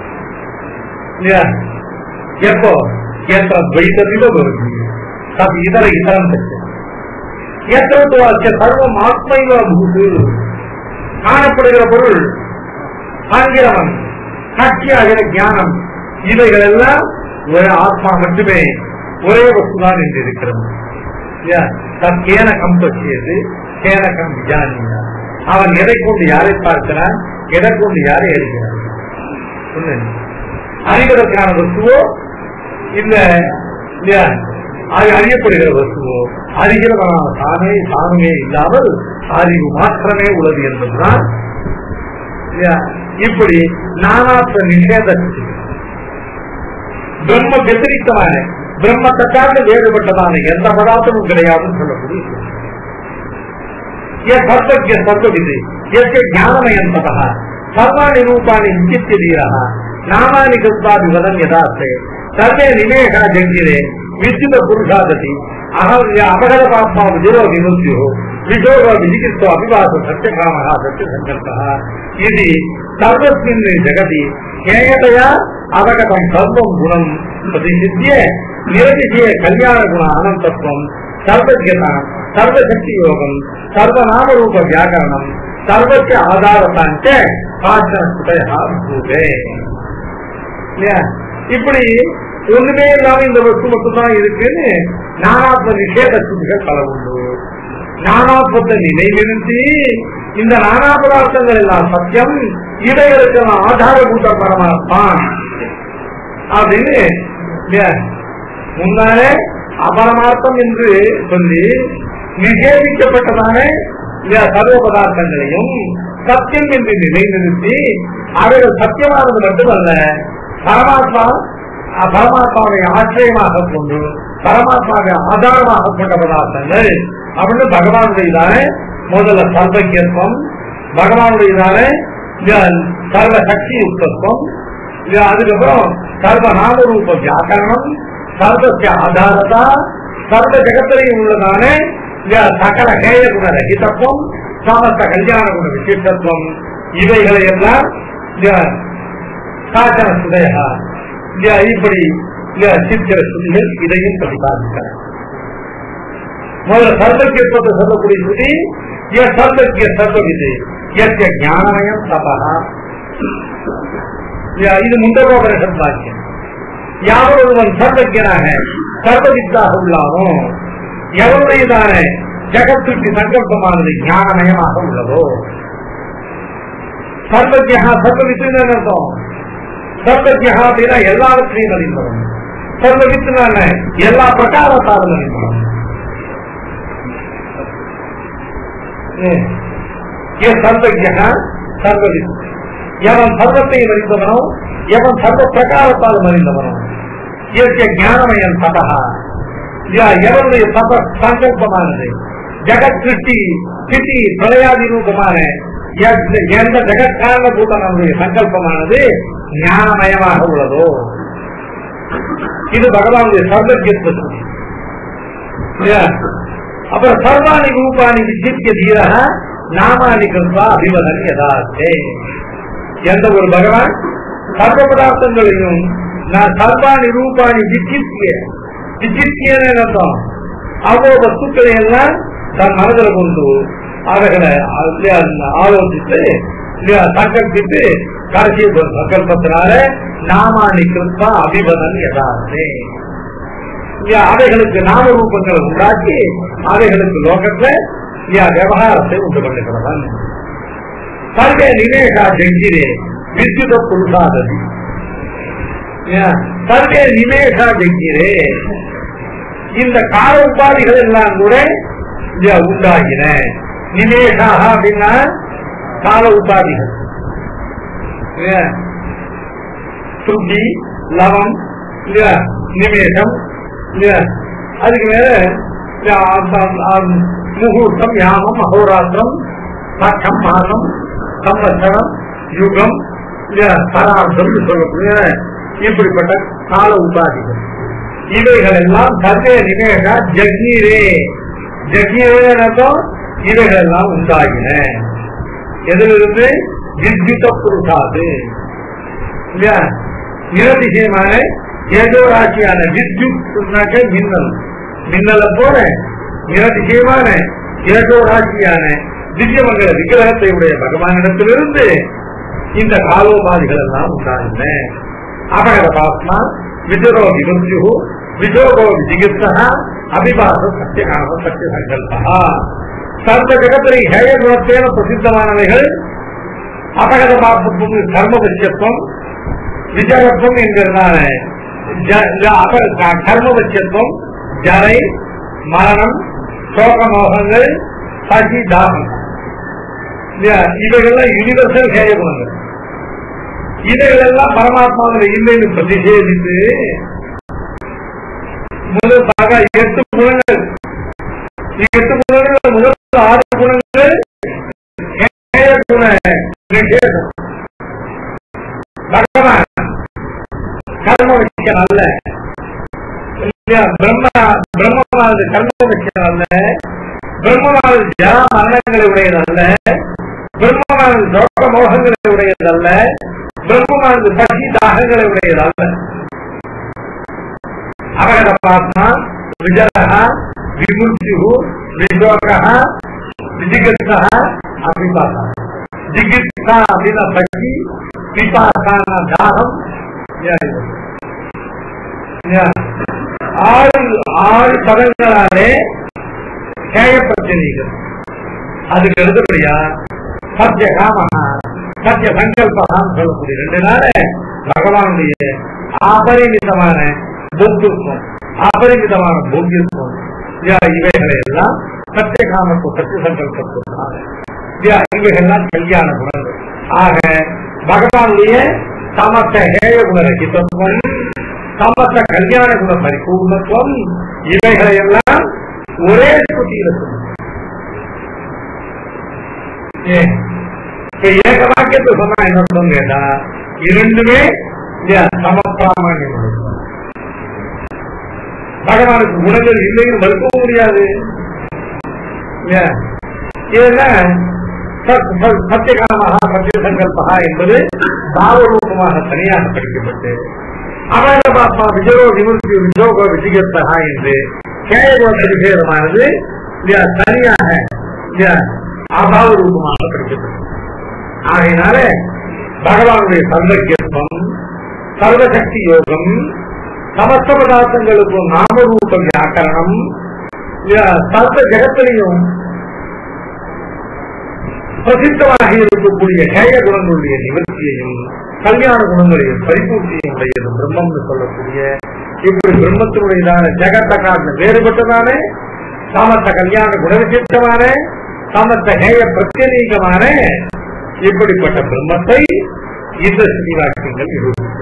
எப்போ என்ற துவைதமிவ பவதி தத் இதர இதரம் பட்சம் ஏற்ற சர்வம் ஆத்மைவ பூது காணப்படுகிற பொருள் காண்கிறவன் சாட்சியாகிற ஞானம் இவைகள் எல்லாம் ஒரே ஆத்மா மட்டுமே ஒரே வஸ்துதான் என்று இருக்கிறது. தன் கேனகம் பற்றியது கேனகம் விஜானியா அவன் எதை கொண்டு யாரை பார்க்கிறான் எதை கொண்டு யாரை அறிகிறான். அறிவதற்கான வஸ்துவோ இல்ல அறியப்படுகிற வஸ்துவோ அறிகிறவனான தானே தானுமே இல்லாமல் அறிவு மாத்திரமே உள்ளது என்பதுதான். இப்படி நானாத்வ நிஷேத பிரம்ம வெத்திரித்தமான பிரம்மத்தை காட்டு வேறுபட்டதான எந்த பதார்த்தமும் கிடையாதுன்னு சொல்லக்கூடிய சர்வஜ சர்வவிதி ஞானமயந்ததா சர்வாணி ரூபாணி நித்தியதீரா நாமானி கிருத்தாதி வதம் யதார்த்தே சர்வே நிமேஷா ஜங்கிரே வித்யுத புருஷாததி அபகத பாப்மா விஜோ விமுத்யோ விஜோக விஜிகிருத்தோ அபிவாச சத்தியகாமஹ சத்தியசங்கல்பஹ இது சர்வஸ்மின் ஜகதி கேயதயா அவகதம் சர்வம் குணம் பிரதிசித்திய நிரதிசய கல்யாண குண அனந்தத்துவம் சர்வஜதா சர்வசக்தி யோகம் சர்வநாமரூப வியாக்கரணம் சர்வஸ்ய ஆதாரத்தாஞ்ச இப்படி ஒண்ணுமே இல்லாம இந்த வஸ்து மட்டும்தான் இருக்குன்னு நானாத்ம நிஷேத சுத்திகள் பல உண்டு. நானாத்மத்தை நினைவிருத்தி இந்த நானா பதார்த்தங்கள் எல்லாம் சத்தியம், இவைகளுக்கு ஆதாரபூத பரமாத்மா அப்படின்னு முன்னாலே அபரமார்த்தம் என்று சொல்லி நிஷேதிக்கப்பட்டதான சர்வ பதார்த்தங்களையும் சத்தியம் என்று நிலைநிறுத்தி அவைகள் சத்தியமானது மட்டுமல்ல, பரமாத்மா பரமாத்மாவை ஆச்சரியமாக கொண்டு பரமாத்மாவை ஆதாரமாக கொண்ட பதார்த்தங்கள் அப்படின்னு பகவானுடையதான முதல்ல சர்வக்கியத்துவம், பகவானுடையதான சர்வ சக்தி யுக்தத்துவம், அதுக்கப்புறம் சர்வ நாமரூப வியாக்கரணம், சர்வசிய ஆதாரதா, சர்வ ஜகத்திலையும் உள்ளதான சகல கேய குண ரகிதத்துவம், சமஸ்த கல்யாண குண விசிஷ்டத்துவம், இவைகளை எல்லாம் சாச்சன சுதயா இப்படி சித்திர சுதிகள் இதையும் பிரதிபாதிக்கிறார். முதல்ல சர்வக்கியத்துவத்தை சொல்லக்கூடிய சுதி சர்வக்கிய சர்வவிது ஞானமயம் தபா, இது முண்டகோபனிஷத் வாக்கியம். யார் ஒருவன் சர்வஜனாக சர்வவித்தாக உள்ளானோ, எவருடையதான ஜகத்திற்கு சங்கல்பமானது ஞானமயமாக உள்ளதோ, சர்வஜா சர்வவித்துன்னு அர்த்தம். சர்வஜா அப்படின்னா எல்லாவற்றையும் அறிந்தவன், சர்வவித்துனால எல்லா பிரகாரத்தாலும் அறிந்தவன். சர்வஜா சர்வவித்து, எவன் சர்வத்தையும் அறிந்தவனோ, எவன் சர்வ பிரகாரத்தாலும் அறிந்தவனோ, இயற்கை ஞானமயன் தபா, எவருடைய தப சங்கல்பமானது ஜெகத் சிருஷ்டி சிட்டி பிரளயாதி ரூபமான எந்த ஜெகத் காரணபூதனுடைய சங்கல்பமானது ஞானமயமாக உள்ளதோ, இது பகவானுடைய சர்வஜத்துவ. அப்புறம் சர்வாணி ரூபாணி விசித்திய தீரக நாமானி கிருப்பா அபிவதன் யதார்த்தே, எந்த ஒரு பகவான் சர்வ பதார்த்தங்களையும் நான் சர்வாணி ரூபாணி விசித்திய விசித்தியன்னு அர்த்தம், அவ்வளவு வஸ்துக்களை எல்லாம் தன் மனதில் கொண்டு அவைகளை ஆலோசித்து சங்கல்பித்து கடைசி சங்கல்பத்தினால நாமானி கிருப்பா அபிவதன் யதார்த்தே, அவைகளுக்கு நாம ரூபங்களை உண்டாக்கி அவைகளுக்கு லோகத்துல விவகாரத்தை உண்டு பண்ணுகிறவன். சர்வே நிவேஷா ஜெங்கிரே வித்யுத புருஷாததி, சர்வே நிவேஷா ஜெங்கிரே, இந்த கால உபாதிகள் எல்லாம் கூட உண்டாகின. நிவேஷாக அப்படின்னா கால உபாதிகள், சுத்தி லவம் நிவேஷம், அதுக்கு மேல முகூர்த்தம் யாமம் அகோராத்திரம் பட்சம் மாசம் சம்பத்சரம் யுகம் சரார்த்தம் சொல்லக்கூடிய இப்படிப்பட்ட கால உபாதிகள், இவைகள் எல்லாம் சர்வே நிவேஷா ஜக்னீரே ஜக்னீரேனதும் இவைகள் எல்லாம் உண்டாகின. எதிலிருந்து வித்யுத புருஷாது, நிரதிசயமான ஏதோ ராசியான வித்யுத் மின்னல், மின்னல போல நிரதிசயமான ஏதோ ராசியான திவ்யமங்கல விக்கிரகத்தை உடைய பகவானிடத்திலிருந்து இந்த காலோபாதிகள் எல்லாம் உண்டாகின. அபகத பாத்மா விஜரோ விமர்சியு விஜோகோ விஜிகிப்தா அபிபாச சத்தியகாம சத்திய சங்கல்பா, சர்வ ஜகத்திரை ஹேய குணத்தேன பிரசித்தமானவைகள். அபகத பாத்மத்துக்கு கர்மபட்சத்துவம் விஜயத்துவம் என்கிறதான கர்மபட்சத்துவம், ஜரை மரணம் சோகமோகங்கள் சசி தாகம், இவைகள்லாம் யூனிவர்சல் ஹேய குணங்கள். இவைகளெல்லாம் பரமாத்மாவில் இல்லைன்னு பிரதிஷேதித்து முதலாக எட்டு குணங்கள், எட்டு குணங்கள் முதல் ஆறு குணங்கள் ஹேய குண நிஷேதம். பகவான் கர்ம விஷயம் அல்ல, பிரம்மா பிரம்மமானது கர்ம விஷயம் அல்ல, பிரம்மமானது ஜரா மரணங்களை உடையதல்ல, பிரம்மமானது சோக மோகங்களை உடையதல்ல, பிரம்மமானது பசி தாகங்களை உடையதல்ல. அவகத பாத்மா விஜரா விமுர்த்தியு விசோகா விஜிகித்சா அபிபாசா, ஜிகித்சா அப்படின்னா பசி, பிபாசான தாகம். ஆறு ஆறு பதங்களாலே கேயப்பட்டீர்கள். அதுக்கு அடுத்தபடியா சத்திய காமகா சத்திய சங்கல்பகான்னு சொல்லக்கூடிய ரெண்டு நாள பகவானுடைய அபரிமிதமான போக்கியம் அபரிமிதமான போக்கியம் இவைகளை எல்லாம் சத்திய காமத்துவம் சத்திய சங்கல்பத்தினால இவைகள்லாம் கல்யாண குணங்கள். ஆக பகவானுடைய சமஸ்த ஹேய குண ரகிதத்துவம், சமஸ்த கல்யாண குண பரிபூர்ணத்துவம் இவைகளை எல்லாம் ஒரே ஸ்ருதியில சொல்லுங்க. ஏக வாக்கியத்தை சொன்னா என்ன சொல்லுங்க கேட்டா இரண்டுமே சமப்பிராமணியம். பகவானுக்கு குணங்கள் இல்லைன்னு மறுக்கவும் முடியாது. சத்தியகாமகா சத்திய சங்கல்பகா என்பது பாவரூபமாக தனியாக படிக்கப்பட்டு அபயபாத்மா விஜயோ நிவர்த்தி விஜோக விஜயத்தகா என்று கேயகோட விசேதமானது தனியாக அபாவ ரூபமாக படிக்கப்பட்டது. ஆகையினால பகவானுடைய சர்வஜத்துவம், சர்வசக்தி யோகம், சமஸ்த பதார்த்தங்களுக்கும் நாமரூப வியாக்கரணம், சர்வ ஜகத்திலையும் பிரசித்தமாக இருக்கக்கூடிய ஹேய குணங்களுடைய நிவர்த்தியையும் கல்யாண குணங்களையும் பரிபூர்த்தியும் உடையது பிரம்மம்னு சொல்லக்கூடிய இப்படி பிரம்மத்தினுடையதான ஜெகத்த காரண வேறுபட்டதான சமஸ்த கல்யாண குணவிசிஷ்டமான சமஸ்த ஹேய பிரத்யேகமான இப்படிப்பட்ட பிரம்மத்தை இந்த ஸ்ரீவாக்கியங்கள் நிரூபித்தது.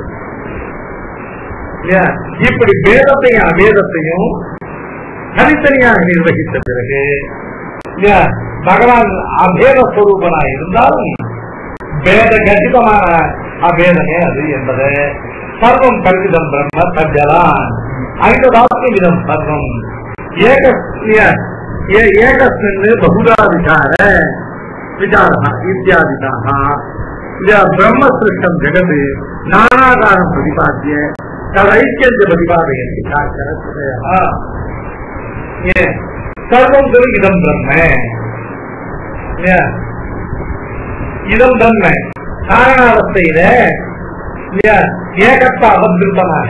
இப்படி வேதத்தையும் அவேதத்தையும் தனித்தனியாக நிர்வகித்த பிறகு பகவான் அபேத ஸ்வரூபனாக இருந்தாலும் வேத கதிதமான அபேதமே அது என்பது சர்வம் கல்விதம் பிரம்ம தஜலான் ஐததாத்மிதம் சர்வம் ஏகஸ்மின் பகுதா விசார விசாரா இத்தியாதிதாக பிரம்ம சிருஷ்டம் ஜெகத் நானாகாரம் பிரதிபாத்திய ததைக்கிய பிரதிபாதையன் சர்வம் திரு இதம் பிரம்ம இதம் பிரம்ம காரணாவஸ்தையில ஏகத்த அவதிருத்தமாக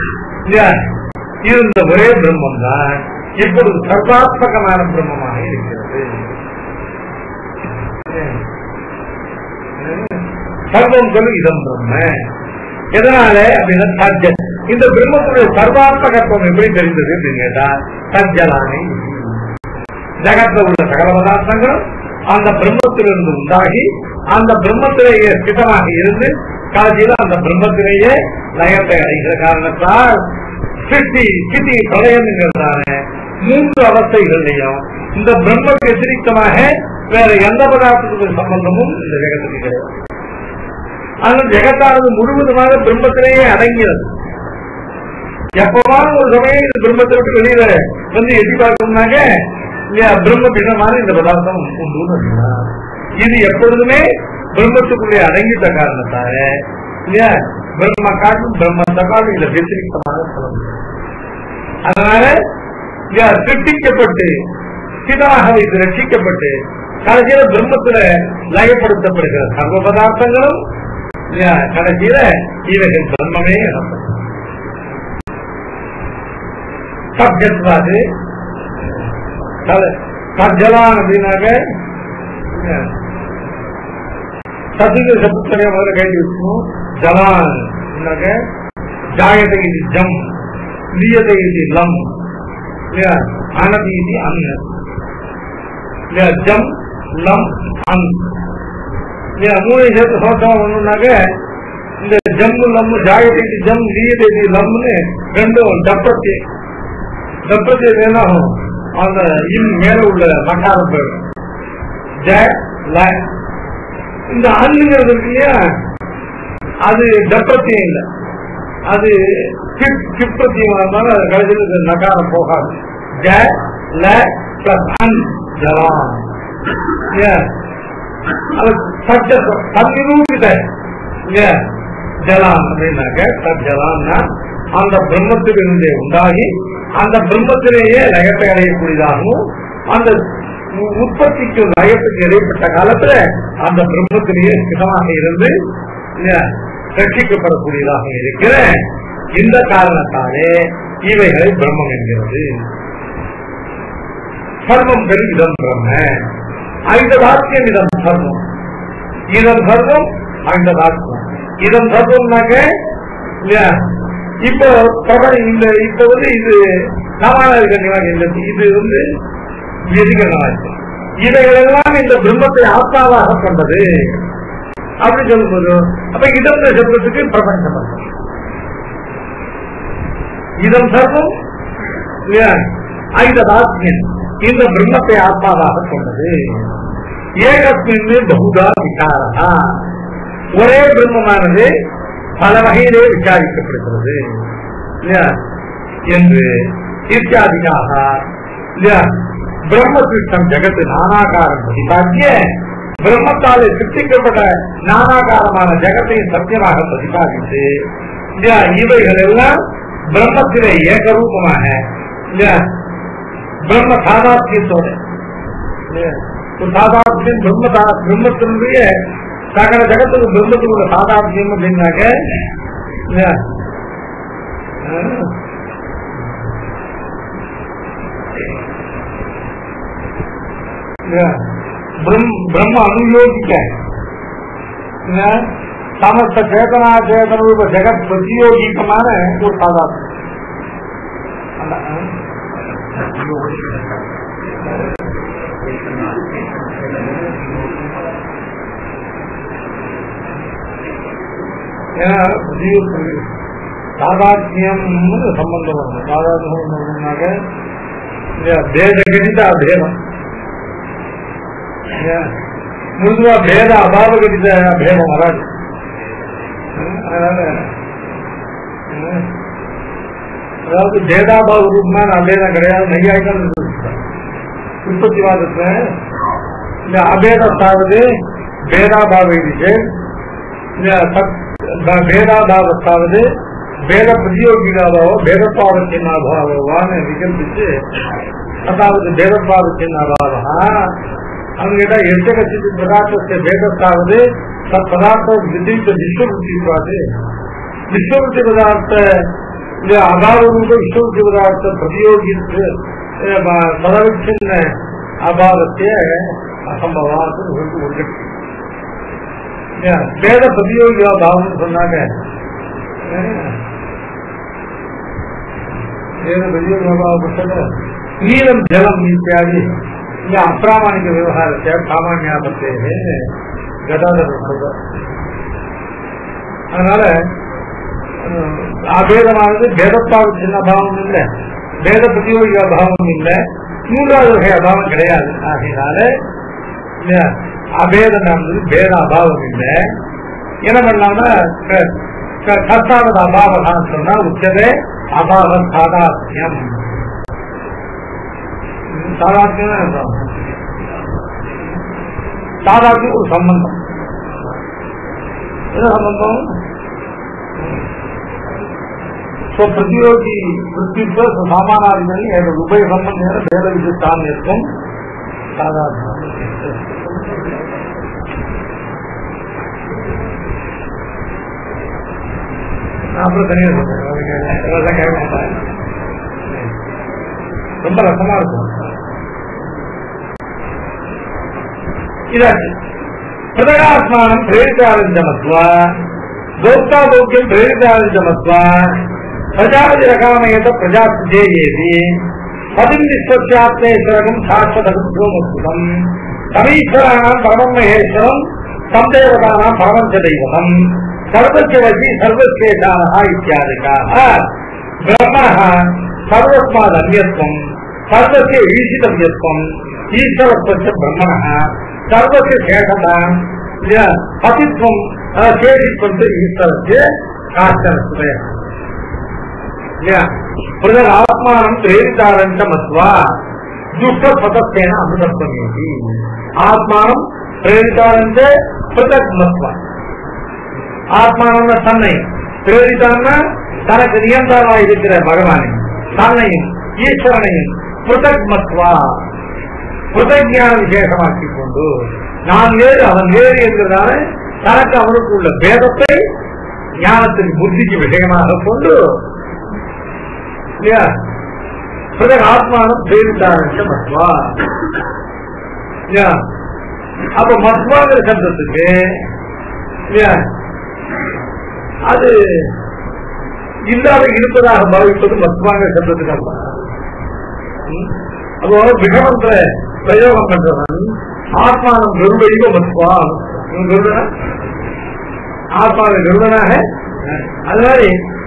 இருந்த ஒரே பிரம்மம் தான் இப்பொழுது சர்வாத்மகமான பிரம்மமாக இருக்கிறது. சர்வம் சொல்லு இதம் பிரம்ம எதனால அப்படின்னா சஜ்ஜன் இந்த பிரம்மத்துடைய சர்வாத்மகத்துவம் எப்படி தெரிந்தது அப்படின்னு கேட்டா சஜ்ஜலானை ஜகத்துல உள்ள சகல பதார்த்தங்களும் அந்த பிரம்மத்திலிருந்து உண்டாகி அந்த பிரம்மத்திலேயே ஸ்திதமாக இருந்து காட்சியில அந்த பிரம்மத்திலேயே லயத்தை அடைகிற காரணத்தால் சித்தி சித்தி பிரளயம்ங்கிறதான மூன்று அவஸ்தைகளையும் இந்த பிரம்ம வத்திரிகமாக வேற எந்த பதார்த்தத்துக்கு சம்பந்தமும் இந்த ஜெகத்துக்கு கிடையாது. அந்த ஜெகத்தானது முழுவதுமாக பிரம்மத்திலேயே அடங்கியது. எப்பவான ஒரு சமயம் இந்த பிரம்மத்தை விட்டு வெளியில வந்து எட்டி பார்க்கணும்னாக்க பிரம்ம பின்னமான இந்த பதார்த்தம் உண்டு. இது எப்பொழுதுமே பிரம்மத்துக்குள்ளே அடங்கிட்ட காரணத்தால இல்லையா பிரம்ம காட்டும் பிரம்மத்தை காட்டும் இதுல வத்திரிகமாக சொல்ல முடியும். அதனால சிருஷ்டிக்கப்பட்டு சிதாக வைத்து ரட்சிக்கப்பட்டு கடைசியில பிரம்மத்துல லயப்படுத்தப்படுகிற சர்வ பதார்த்தங்களும் கடைசியில இவைகள் பிரம்மமே சப்ஜத்வாது சஜலான் அப்படின்னாக்க சதுக சப்புத்தனைய முதல்ல கைட்டு வச்சுக்கணும். ஜலான் ஜாயதை இது ஜம் லீயதை இது லம் அனதி இது அன் ஜம் லம் அன் மூணு சேர்த்து சோசம் ஒண்ணுனாக்க இந்த ஜம்மு லம் ஜாயதை ஜம் லீயதை லம்னு ரெண்டும் டப்பத்தி டப்பத்தி என்னாகும் அந்த இன் மேல உள்ள மக்காரம் போயிடும். இந்த அண்ணுங்கிறது இருக்கு இல்லையா அது டப்பத்தியம் இல்லை, அது கிப்பத்தியம் கடைசியில் நகாரம் போகாது. சன்னிரூபித ஜலாம் அப்படின்னாக்க சஜலான்னா அந்த பிரம்மத்திலிருந்தே உண்டாகி அந்த பிரம்மத்திலேயே லயத்தை அடையக்கூடியதாகவும் அந்த உற்பத்திக்கும் லயத்துக்கு இடைப்பட்ட காலத்துல அந்த பிரம்மத்திலேயே சிதமாக இருந்து ரட்சிக்கப்படக்கூடியதாக இருக்கிற இந்த காரணத்தாலே இவைகளை பிரம்மம் என்கிறது. சர்வம் பெரு இதம் பிரம்ம ஐந்ததாக்கியம் இதம் சர்வம் இதம் சர்வம் ஐந்ததாக்கியம் இதம் சர்வம்னாக்க இப்போ இந்த இப்ப வந்து இது சமாளிக்க இது வந்து எதிர்கணவாச்சு இவைகளெல்லாம் இந்த பிரம்மத்தை ஆத்மாவாக கொண்டது அப்படி சொல்லும்போது அப்ப இதம் சப்தத்துக்கு பிரபஞ்சம் இதம் சர்வம் ஐந்ததாக்கியம் இந்த பிரம்மத்தை ஆத்மாவாக கொண்டது. ஏகஸ்மின் பகுதா விசாரா ஒரே பிரம்மமானது பல வகையிலே விசாரிக்கப்படுகிறது என்று இத்தியாதிக்காக பிரம்ம சிருஷ்டம் ஜெகத்து நானாகாரம் பிரதிபாத்திய பிரம்மத்தாலே சிருஷ்டிக்கப்பட்ட நானாகாரமான ஜெகத்தையும் சத்தியமாக பிரதிபாதித்து இவைகள் எல்லாம் பிரம்மத்திலே ஏகரூபமாக பிரம்ம சாதாத்தியத்தோட சாதாத்தியம் பிரம்ம பிரம்மத்தினுடைய சகல ஜகத்துக்கு பிரம்மத்துக்குள்ள சாதாத்தியம் அப்படின்னாக்க பிரம்ம அனுயோகிக்க சமஸ்த சேதனா சேதன ரூப ஜெகத் பிரதியோகிக்கமான ஒரு சாதாத்தியம். சாதாத்மியம் சம்பந்தம் வரும். சாதாத்மியம்னாக்க பேத கணித அபேதம் முழுவா பேத அபாவ கணித அபேதம் வராது. அதனால அதாவது பேதாபாவ ரூபமான அபேதம் கிடையாது. நையாய்கள் உற்பத்திவாதத்துல இந்த அபேதத்தாவது பேதாபாவ பேதாபாவத்தாவது பேத பிரதியோகிகாவோ பேதப்பாவத்தின் அபாவான்னு விகல்பிச்சு அதாவது பேதப்பாவத்தின் அபாவா அவங்க எந்த கட்சி பதார்த்தத்தை பேதத்தாவது தத் பதார்த்தம் விதித்த விஸ்வபுத்திவாது விஸ்வபுத்தி பதார்த்த அபாவரூப விஸ்வபுத்தி பதார்த்த பிரதியோகித்து பதவிச்சின்ன அபாவத்தை அசம்பவாத்து ஒன்று வேத பிரதியோகியா பாவம் சொன்னாங்க. வேத பிரதியோகியா பாவப்பட்டது நீளம் ஜலம் இத்தியாதி இந்த அப்பிராமாணிக விவகாரத்தை சாமானியாபத்தே கதாதர சொல்ற. அதனால அபேதமானது பேதப்பாவு சின்ன பாவம் இல்லை, வேத பிரதியோகியா பாவம் இல்லை, மூன்றாவது வகை அபாவம் கிடையாது. ஆகையினால அபேதம் பேத அபாவம் இல்லை. என்ன பண்ணலாம்னா கர்த்தானது அபாவம் சொன்னா உச்சதே அபாவ சாதாத்மியம். சாதாத்மியம் சாதாத்மியம் ஒரு சம்பந்தம். என்ன சம்பந்தம்? प्रतियोगी पृथ्वी पर सामान्य उभय संबंध भेद विशिष्टान साधारण ரொம்ப ரசமா இருக்கும். பிரதகாத்மானம் பிரேரிதாரஞ்சமத்வா भोक्ता भोग्यम प्रेरितारंजमत्वा प्रजापति रकामयत प्रजापतिजेयेति पदिं विश्वस्यात्मेश्वरकं शाश्वतगुणमुक्तं तमीश्वराणां परमं महेश्वरं तं देवतानां परमं च दैवतं सर्वस्य वशी सर्वस्येषाः इत्यादिकाः ब्रह्मणः सर्वस्मादन्यत्वं सर्वस्य ईशितव्यत्वं ईश्वरत्वस्य ब्रह्मणः सर्वस्य शेषतां पतित्वं शेषित्वं ईश्वरस्य काश्चन प्रजगात्मानं प्रेरितारञ्च मत्वा दुष्टपतत्वेन अमृतत्वमेति आत्मानं प्रेरितारञ्च पृथक् मत्वा आत्मानं तन्नै प्रेरितान्न तनक्कु नियन्तारமாக இருக்கிற பகவானை தன்னையும் ஈஸ்வரனையும் पृथक् मत्वा புதஞான விசேஷமாக்கிக் கொண்டு நான் வேறு அவன் வேறு என்கிறதான தனக்கு அவனுக்கு உள்ள பேதத்தை ஞானத்தின் புத்திக்கு விஷயமாக கொண்டு இல்லையா பிறகு ஆத்மானம் பேரிட்டாரண்ட மத்வா இல்லையா. அப்ப மத்வாங்கிற சப்தத்துக்கு இல்லையா அது இல்லாத இருப்பதாக பாவிப்பது மத்வாங்கிற சப்தத்துக்கு அல்ல. அப்போ விஷமன்ற பிரயோகம் பண்றவன் ஆத்மானம் கருடையோ மத்வா கருடனா ஆத்மாவை கருடனாக அதனால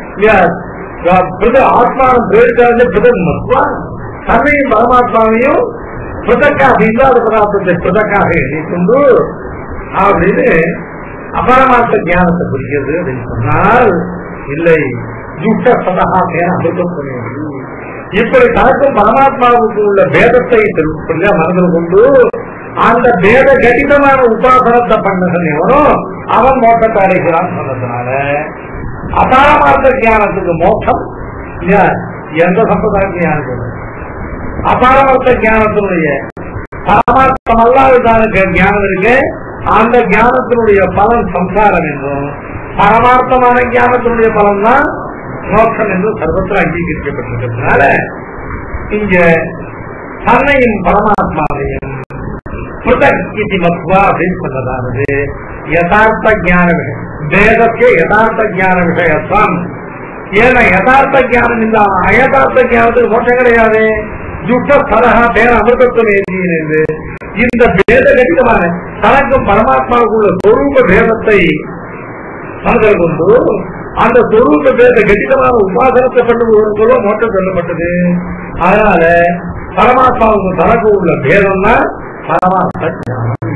ஆத்மானம் பிரேரிட்டாரண்ட பிரதன் மத்வா தன்னையும் பரமாத்மாவையும் பிரதக்காக இல்லாத பதார்த்தத்தை பிரதக்காக எண்ணிக்கொண்டு அப்படின்னு அபரமார்த்த ஞானத்தை குறிக்கிறது அப்படின்னு சொன்னால் இல்லை துஷ்ட சதகா அமிர்தம் பண்ணியது. இப்படி தனக்கும் பரமாத்மாவுக்கு உள்ள பேதத்தை மனதில் கொண்டு அந்த பேத கடிதமான உபாசனத்தை பண்ண எவனோ அவன் மோட்சத்தை அடைகிறான் சொன்னதுனால அபாரமார்த்த ஞானத்துக்கு மோட்சம் எந்த சம்பிரதாய ஞானத்துக்கு அபாரமார்த்த ஞானத்தினுடைய பரமார்த்தம் அல்லாததான ஞானம் இருக்கு. அந்த ஞானத்தினுடைய பலன் சம்சாரம் என்றும் பரமார்த்தமான ஞானத்தினுடைய பலன் தான் மோட்சம் என்று சர்வத்தில் அங்கீகரிக்கப்பட்டிருக்கிறதுனால இங்க தன்னையும் பரமாத்மாவையும் புதக்கி மத்வா அப்படின்னு சொன்னதானது யதார்த்த ஞான விஷயம் வேதத்தை யதார்த்த ஞான விஷயத்தான். ஏன்னா யதார்த்த ஞானம் இல்லாம அயதார்த்த ஞானத்துக்கு மோட்சம் கிடையாது. துஷ்ட சலகா பேர அமிர்தத்துவம் எழுதியிருந்து இந்த பேத கடிதமான தனக்கும் பரமாத்மாவுக்குள்ள சொரூப பேதத்தை மனதில் கொண்டு அந்த சொரூப பேத கடிதமான உபாசனத்தை பண்ணுவதற்குள்ள மோட்சம் சொல்லப்பட்டது. அதனால பரமாத்மாவுக்கு தனக்கு உள்ள பேதம்னா பரமாத்மா ஞானம்.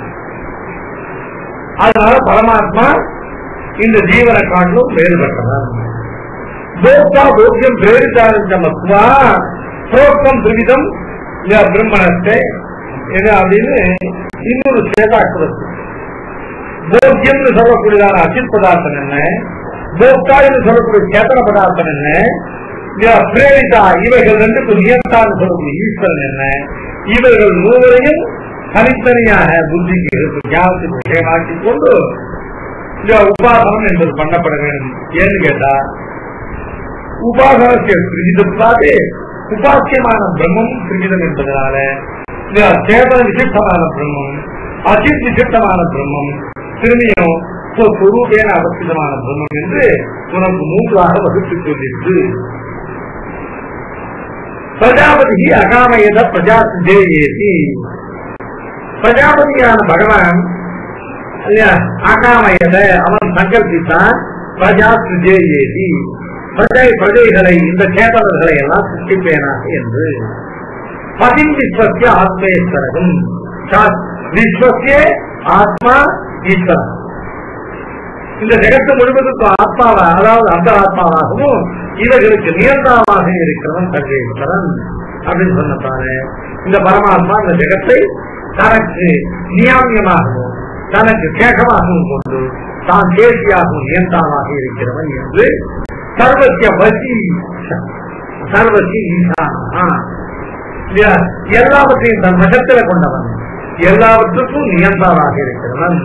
அதனால பரமாத்மா இந்த ஜீவனை காட்டிலும் வேறுபட்டவன். போக்தா போக்கியம் பேரிட்டாரண்ட மத்வா புரோக்தம் திரிவிதம் பிரம்மணத்தை அப்படின்னு இன்னொரு சேதாக்குறது. போக்கியம் சொல்லக்கூடியதான அச்சித் பதார்த்தம் என்ன, போக்தா என்று சொல்லக்கூடிய சேத்தன பதார்த்தம் என்ன, பிரேரிதா இவைகள் ரெண்டுக்கு நியந்தான் சொல்லக்கூடிய ஈஸ்வரன் என்ன, இவர்கள் மூவரையும் தனித்தனியாக புத்திக்கு ஞானத்துக்கு விஷயமாக்கிக் கொண்டு உபாசனம் என்பது பண்ணப்பட வேண்டும். ஏன்னு கேட்டா உபாசனத்தை பிரிஜிதத்தாலே உபாசியமான பிரம்மம் பிரிஜிதம் என்பதனால சேதன விசிஷ்டமான பிரம்மம் அசித் விசிஷ்டமான பிரம்மம் திரும்பியும் சுரூபேன அவசியமான பிரம்மம் என்று உனக்கு மூன்றாக வகுத்து சொல்லிட்டு பிரஜாபதி அகாமயத பிரஜாசிதேயேதி. பிரஜாபதியான பகவான் அகாமயத அவன் சங்கல்பித்தான் பிரஜாசிதேயேதி பிரஜை பிரஜைகளை இந்த சேதனர்களை எல்லாம் சிருஷ்டிப்பேனாக என்று. பதின் விஸ்வசிய ஆத்மேஸ்வரகம் விஸ்வசிய ஆத்மா ஈஸ்வரன் இந்த ஜெகத்து முழுவதுக்கும் ஆத்மாவா அதாவது அந்த ஆத்மாவாகவும் இவர்களுக்கு நியந்தாவாக இருக்கிறவன் சர்வேஸ்வரன் அப்படின்னு சொன்னதானே இந்த பரமாத்மா இந்த ஜெகத்தை தனக்கு நியாமியமாகவும் தனக்கு சேகமாகவும் கொண்டு தான் கேள்வியாகவும் நியந்தாவாக இருக்கிறவன் என்று சர்வசிய வசி சர்வசி ஈசானா எல்லாவற்றையும் தன் வசத்தில் கொண்டவன் எல்லாவற்றுக்கும் நியந்தாவாக இருக்கிறவன்.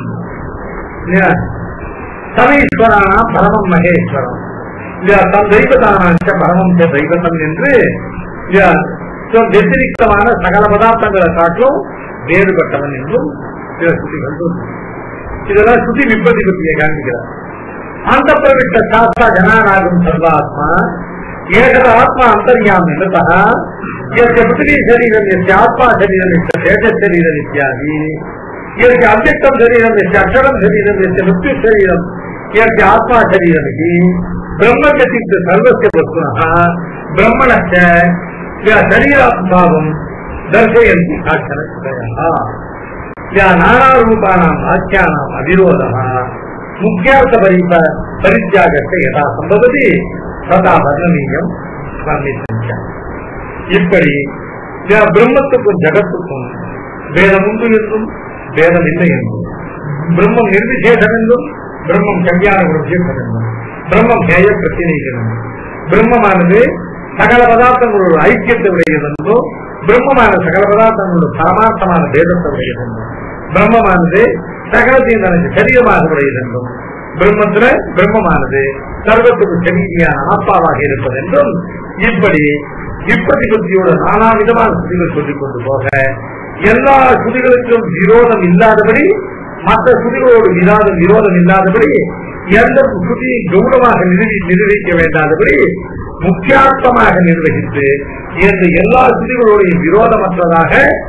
சமீஸ்வரானா பரமம் மகேஸ்வரம் தன் தெய்வதானாச்ச பரமம் தெய்வத்தம் என்று வெற்றிரிக்தமான சகல பதார்த்தங்களை காட்டிலும் வேறுபட்டவன் என்றும் சில சுத்திகள் இதெல்லாம் சுத்தி விபத்தி பற்றியை காண்பிக்கிறார். அந்த பிரவிட்ட சாஸ்தா ஜனானாகும் சர்வாத்மா ஏகத ஆத்மா அந்தர்யாம் நிமித்தா பிருத்திவி சரீரம் எஸ் ஆத்மா சரீரம் எஸ் தேஜ சரீரம் இத்தியாதி இதற்கு அவ்யக்தம் சரீரம் எஸ் அக்ஷரம் சரீரம் எஸ் மிருத்யு சரீரம் எஸ் ஆத்மா சரீரம் இது பிரம்மகசித்த சர்வஸ்ய வஸ்துனா பிரம்மணச்ச சரீராத்மாவும் தர்சயந்தி சாட்சணா நானாரூபானாம் வாக்கியானாம் அவிரோதா முக்கியார்த்த பரிப பரித்தியாகத்தை யதா சம்பவதி சதா வர்ணனீயம் வர்ணிச்ச. இப்படி பிரம்மத்துக்கும் ஜகத்துக்கும் வேதம் உண்டு என்றும் வேதம் இல்லை என்றும் பிரம்மம் நிர்விசேஷம் என்றும் பிரம்மம் கல்யாண விசேஷம் என்றும் பிரம்மம் ஹேய பிரச்சனைகள் என்றும் பிரம்மமானது சகல பதார்த்தங்களோட ஐக்கியத்தை உடையது என்றும் பிரம்மமான சகல பதார்த்தங்களோட பரமார்த்தமான பேதத்தை உடையதென்றும், பிரம்மமானது சகலத்தையும் தனக்கு சரீரமாக உடையதென்றும், பிரம்மத்துல பிரம்மமானது சர்வத்துக்கு சரீரியான ஆத்மாவாக இருப்பதென்றும், இப்படி இப்பதி புத்தியோட நானா விதமான ஸ்ருதிகள் சொல்லிக் கொண்டு போக எல்லா ஸ்ருதிகளுக்கும் விரோதம் இல்லாதபடி, மற்ற ஸ்ருதிகளோடு விரோத விரோதம் இல்லாதபடி, எந்த ஸ்ருதியை கௌரவமாக நிறுவி நிர்வகிக்க வேண்டாதபடி முக்கியார்த்தமாக நிர்வகித்து இந்த எல்லா ஸ்ருதிகளுடைய விரோதமற்றதாக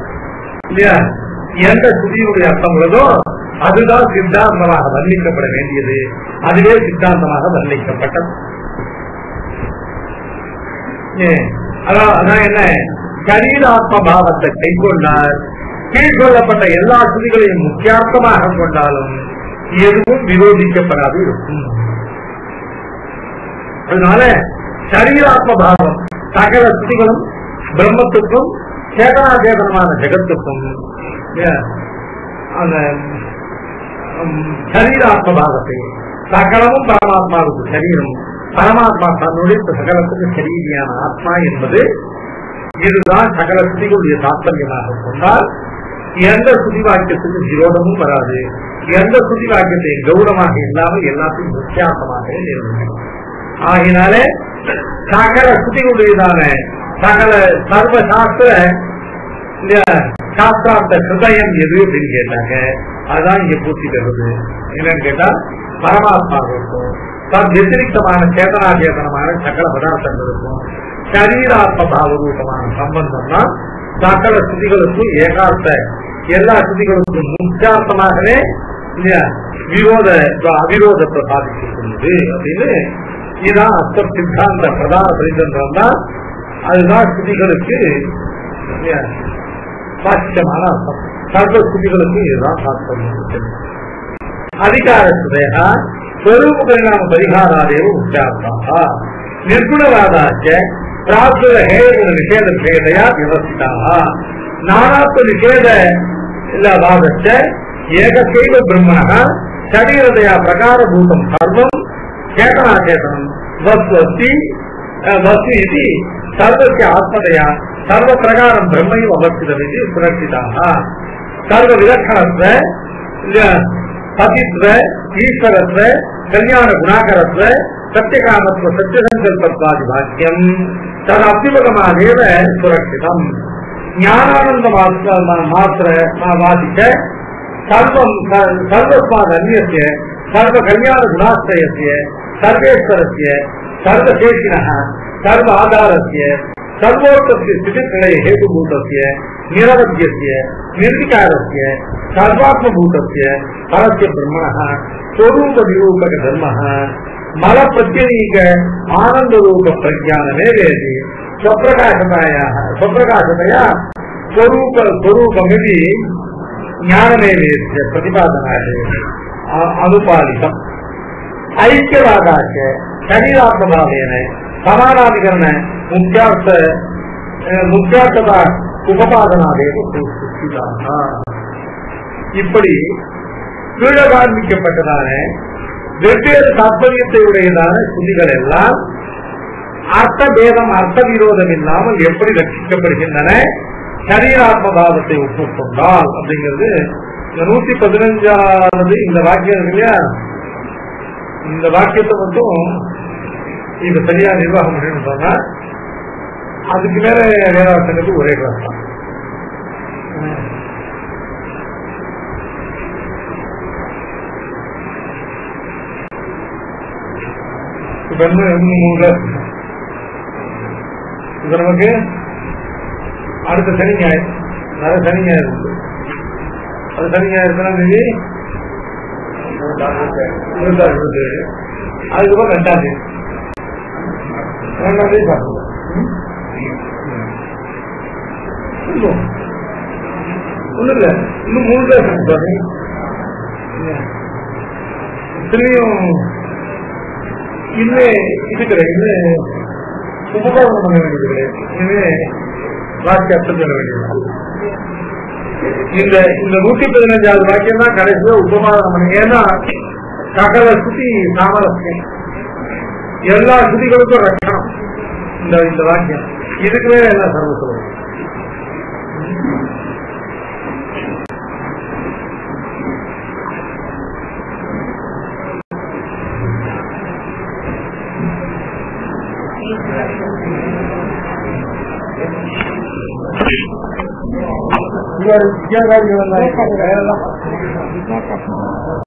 எந்த ஸ்ருதியினுடைய அர்த்தம் உள்ளதோ அதுதான் சித்தாந்தமாக வர்ணிக்கப்பட வேண்டியது. அதுவே சித்தாந்தமாக வர்ணிக்கப்பட்டது. அதான் என்ன, சரீராத்ம பாவத்தை கைக்கொண்டால் கீழ்கொள்ளப்பட்ட எல்லா ஸ்ருதிகளையும் முக்கியார்த்தமாக கொண்டாலும் எதுவும் விரோதிக்கப்படாது இருக்கும். அதனால சரீராத்ம பாவம் சகல ஸ்ருதிகளும் பிரம்மத்துக்கும் சேதனாச்சேதனமான ஜெகத்துக்கும் அந்த சரீராத்ம பாவத்தை சகலமும் பரமாத்மாவுக்கு சரீரம், பரமாத்மா தன்னுடைய சகலத்துக்கு சரீரியான ஆத்மா என்பது இதுதான் சகல ஸ்ருதிகளுடைய தாற்பயமாக கொண்டால் எந்த ஸ்ருதி வாக்கியத்துக்கு விரோதமும் வராது. எந்த ஸ்ருதி வாக்கியத்தையும் கௌரவமாக இல்லாமல் எல்லாத்தையும் முக்கியார்த்தமாக நிறுவனம். ஆகினாலே சகல ஸ்ருதிகளுடையதான சகல சர்வ சாஸ்திர சாஸ்திரார்த்த ஹிருதயம் எது அப்படின்னு கேட்டாங்க. அதுதான் இங்க பூர்த்தி பெறுவது. என்னன்னு கேட்டா பரமாத்மாவுக்கும் தன் வத்திரிக்தமான சேதனாச்சேதனமான சகல பதார்த்தங்களுக்கும் சரீராத்ம பாவரூபமான சம்பந்தம் தான் சகல ஸ்ருதிகளுக்கும் ஏகார்த்த எல்லா ஸ்ருதிகளுக்கும் முக்கியார்த்தமாகவே விரோத அவிரோதத்தை சாதிச்சிருக்கிறது அப்படின்னு இதுதான் அர்த்த சித்தாந்த பிரதான பரிதந்திரம் தான். அதுதான் ஸ்ருதிகளுக்கு சாட்சியமான அர்த்தம். சர்வ ஸ்ருதிகளுக்கு இதுதான் சாட்சியம். அதிகார சுதேகா ஸ்வரூப பரிணாம பரிகாராதேவ முக்கியார்த்தா நிர்குணவாதாச்ச பிராப்த ஹேயகுண நிஷேத பேதையா விவசிதாக நானாத்வ நிஷேத வாதச்ச ஏகசைவ பிரம்மண சரீரதயா பிரகாரபூதம் சர்வம் சேதனாச்சேதனம் வஸ்து அஸ்தி வஸ்து இது சர்வஸ்ய ஆத்மதயா சர்வ பிரகாரம் பிரம்மையும் அவஸ்திதம் இது சுரட்சிதாக சர்வ விலட்சணத்வ சதித்வ ஈஸ்வரத்வ கல்யாண குணாகரத்வ சத்தியகாமத்வ சத்தியசங்கல்பத்வாதி வாக்கியம் தது அபிமுகமாகேவ சுரட்சிதம் ஞானானந்த மாத்திர வாதிக்க சர்வம் சர்வஸ்மாத் அந்நியஸ்ய சர்வ கல்யாண குணாஸ்ரயஸ்ய சர்வேஸ்வரஸ்ய சர்வசேஷினः சர்வ ஆதாரஸ்ய சர்வோத்தஸ்ய ஸ்திதித்ரய ஹேதுபூதஸ்ய நிரவத்யஸ்ய நிர்விகாரஸ்ய சர்வாத்மபூதஸ்ய பரஸ்ய பிரம்மணः ஸ்வரூப நிரூபக தர்மः மல பிரத்யநீக ஆனந்த ரூப பிரஜானமே வேதி ஸ்வப்பிரகாசதாயாः ஸ்வப்பிரகாசதயா ஸ்வரூப ஸ்வரூபமிதி ஞானமே வேத்ய பிரதிபாதனாய அனுபாலிதம் ஐக்கியவாதாச்ச சரீராத்மபாவேன சமானாதிகரண முக்கியார்த்த முக்கியார்த்ததா உபபாதனாதேவ சுத்திதாக. இப்படி கீழே காண்பிக்கப்பட்டதான வெவ்வேறு தாற்பயத்தை உடையதான ஸ்ருதிகள் எல்லாம் அர்த்த பேதம் அர்த்த விரோதம் இல்லாமல் எப்படி ரட்சிக்கப்படுகின்றன சரீராத்ம பாவத்தை ஒப்புக்கொண்டால் அப்படிங்கிறது இந்த நூத்தி பதினஞ்சாவது இந்த வாக்கியம் இருக்கு இல்லையா, இந்த வாக்கியத்தை மட்டும் இது சரியா நிர்வாகம் பண்ணணும்னு சொன்னா அதுக்கு மேல வேதார்த்தங்களுக்கு ஒரே கிளாஸ் தான். இப்ப இன்னும் மூணு கிளாஸ் இப்ப நமக்கு அடுத்த சனி ஞாயிறு நிறைய சனி ஞாயிறு இருக்கு. அது சனி ஞாயிறு எத்தனாம் தேதி? இருபத்தாறு இருபத்தேழு. அதுக்கப்புறம் ரெண்டாம் தேதி ரெண்டாம் தேதி பார்க்கணும். ஒண்ணு இல்ல, இன்னும் மூணு கிளாஸ் இருக்கு. திரும்பியும் இனிமே இது கிடையாது, இன்னும் உபகாரம் பண்ண வேண்டியது கிடையாது. இனிமே வாக்கிய அர்த்தம் சொல்ல வேண்டியது. இந்த இந்த நூத்தி பதினஞ்சாவது வாக்கியம் தான் கடைசியா உபமானம் பண்ணி. ஏன்னா சகல ஸ்ருதி சாமரஸ்யம், எல்லா ஸ்ருதிகளுக்கும் ரட்சணம் இந்த இந்த வாக்கியம். இதுக்கு மேல எல்லாம் சர்வ சொல்லுவோம். விஜயகாரி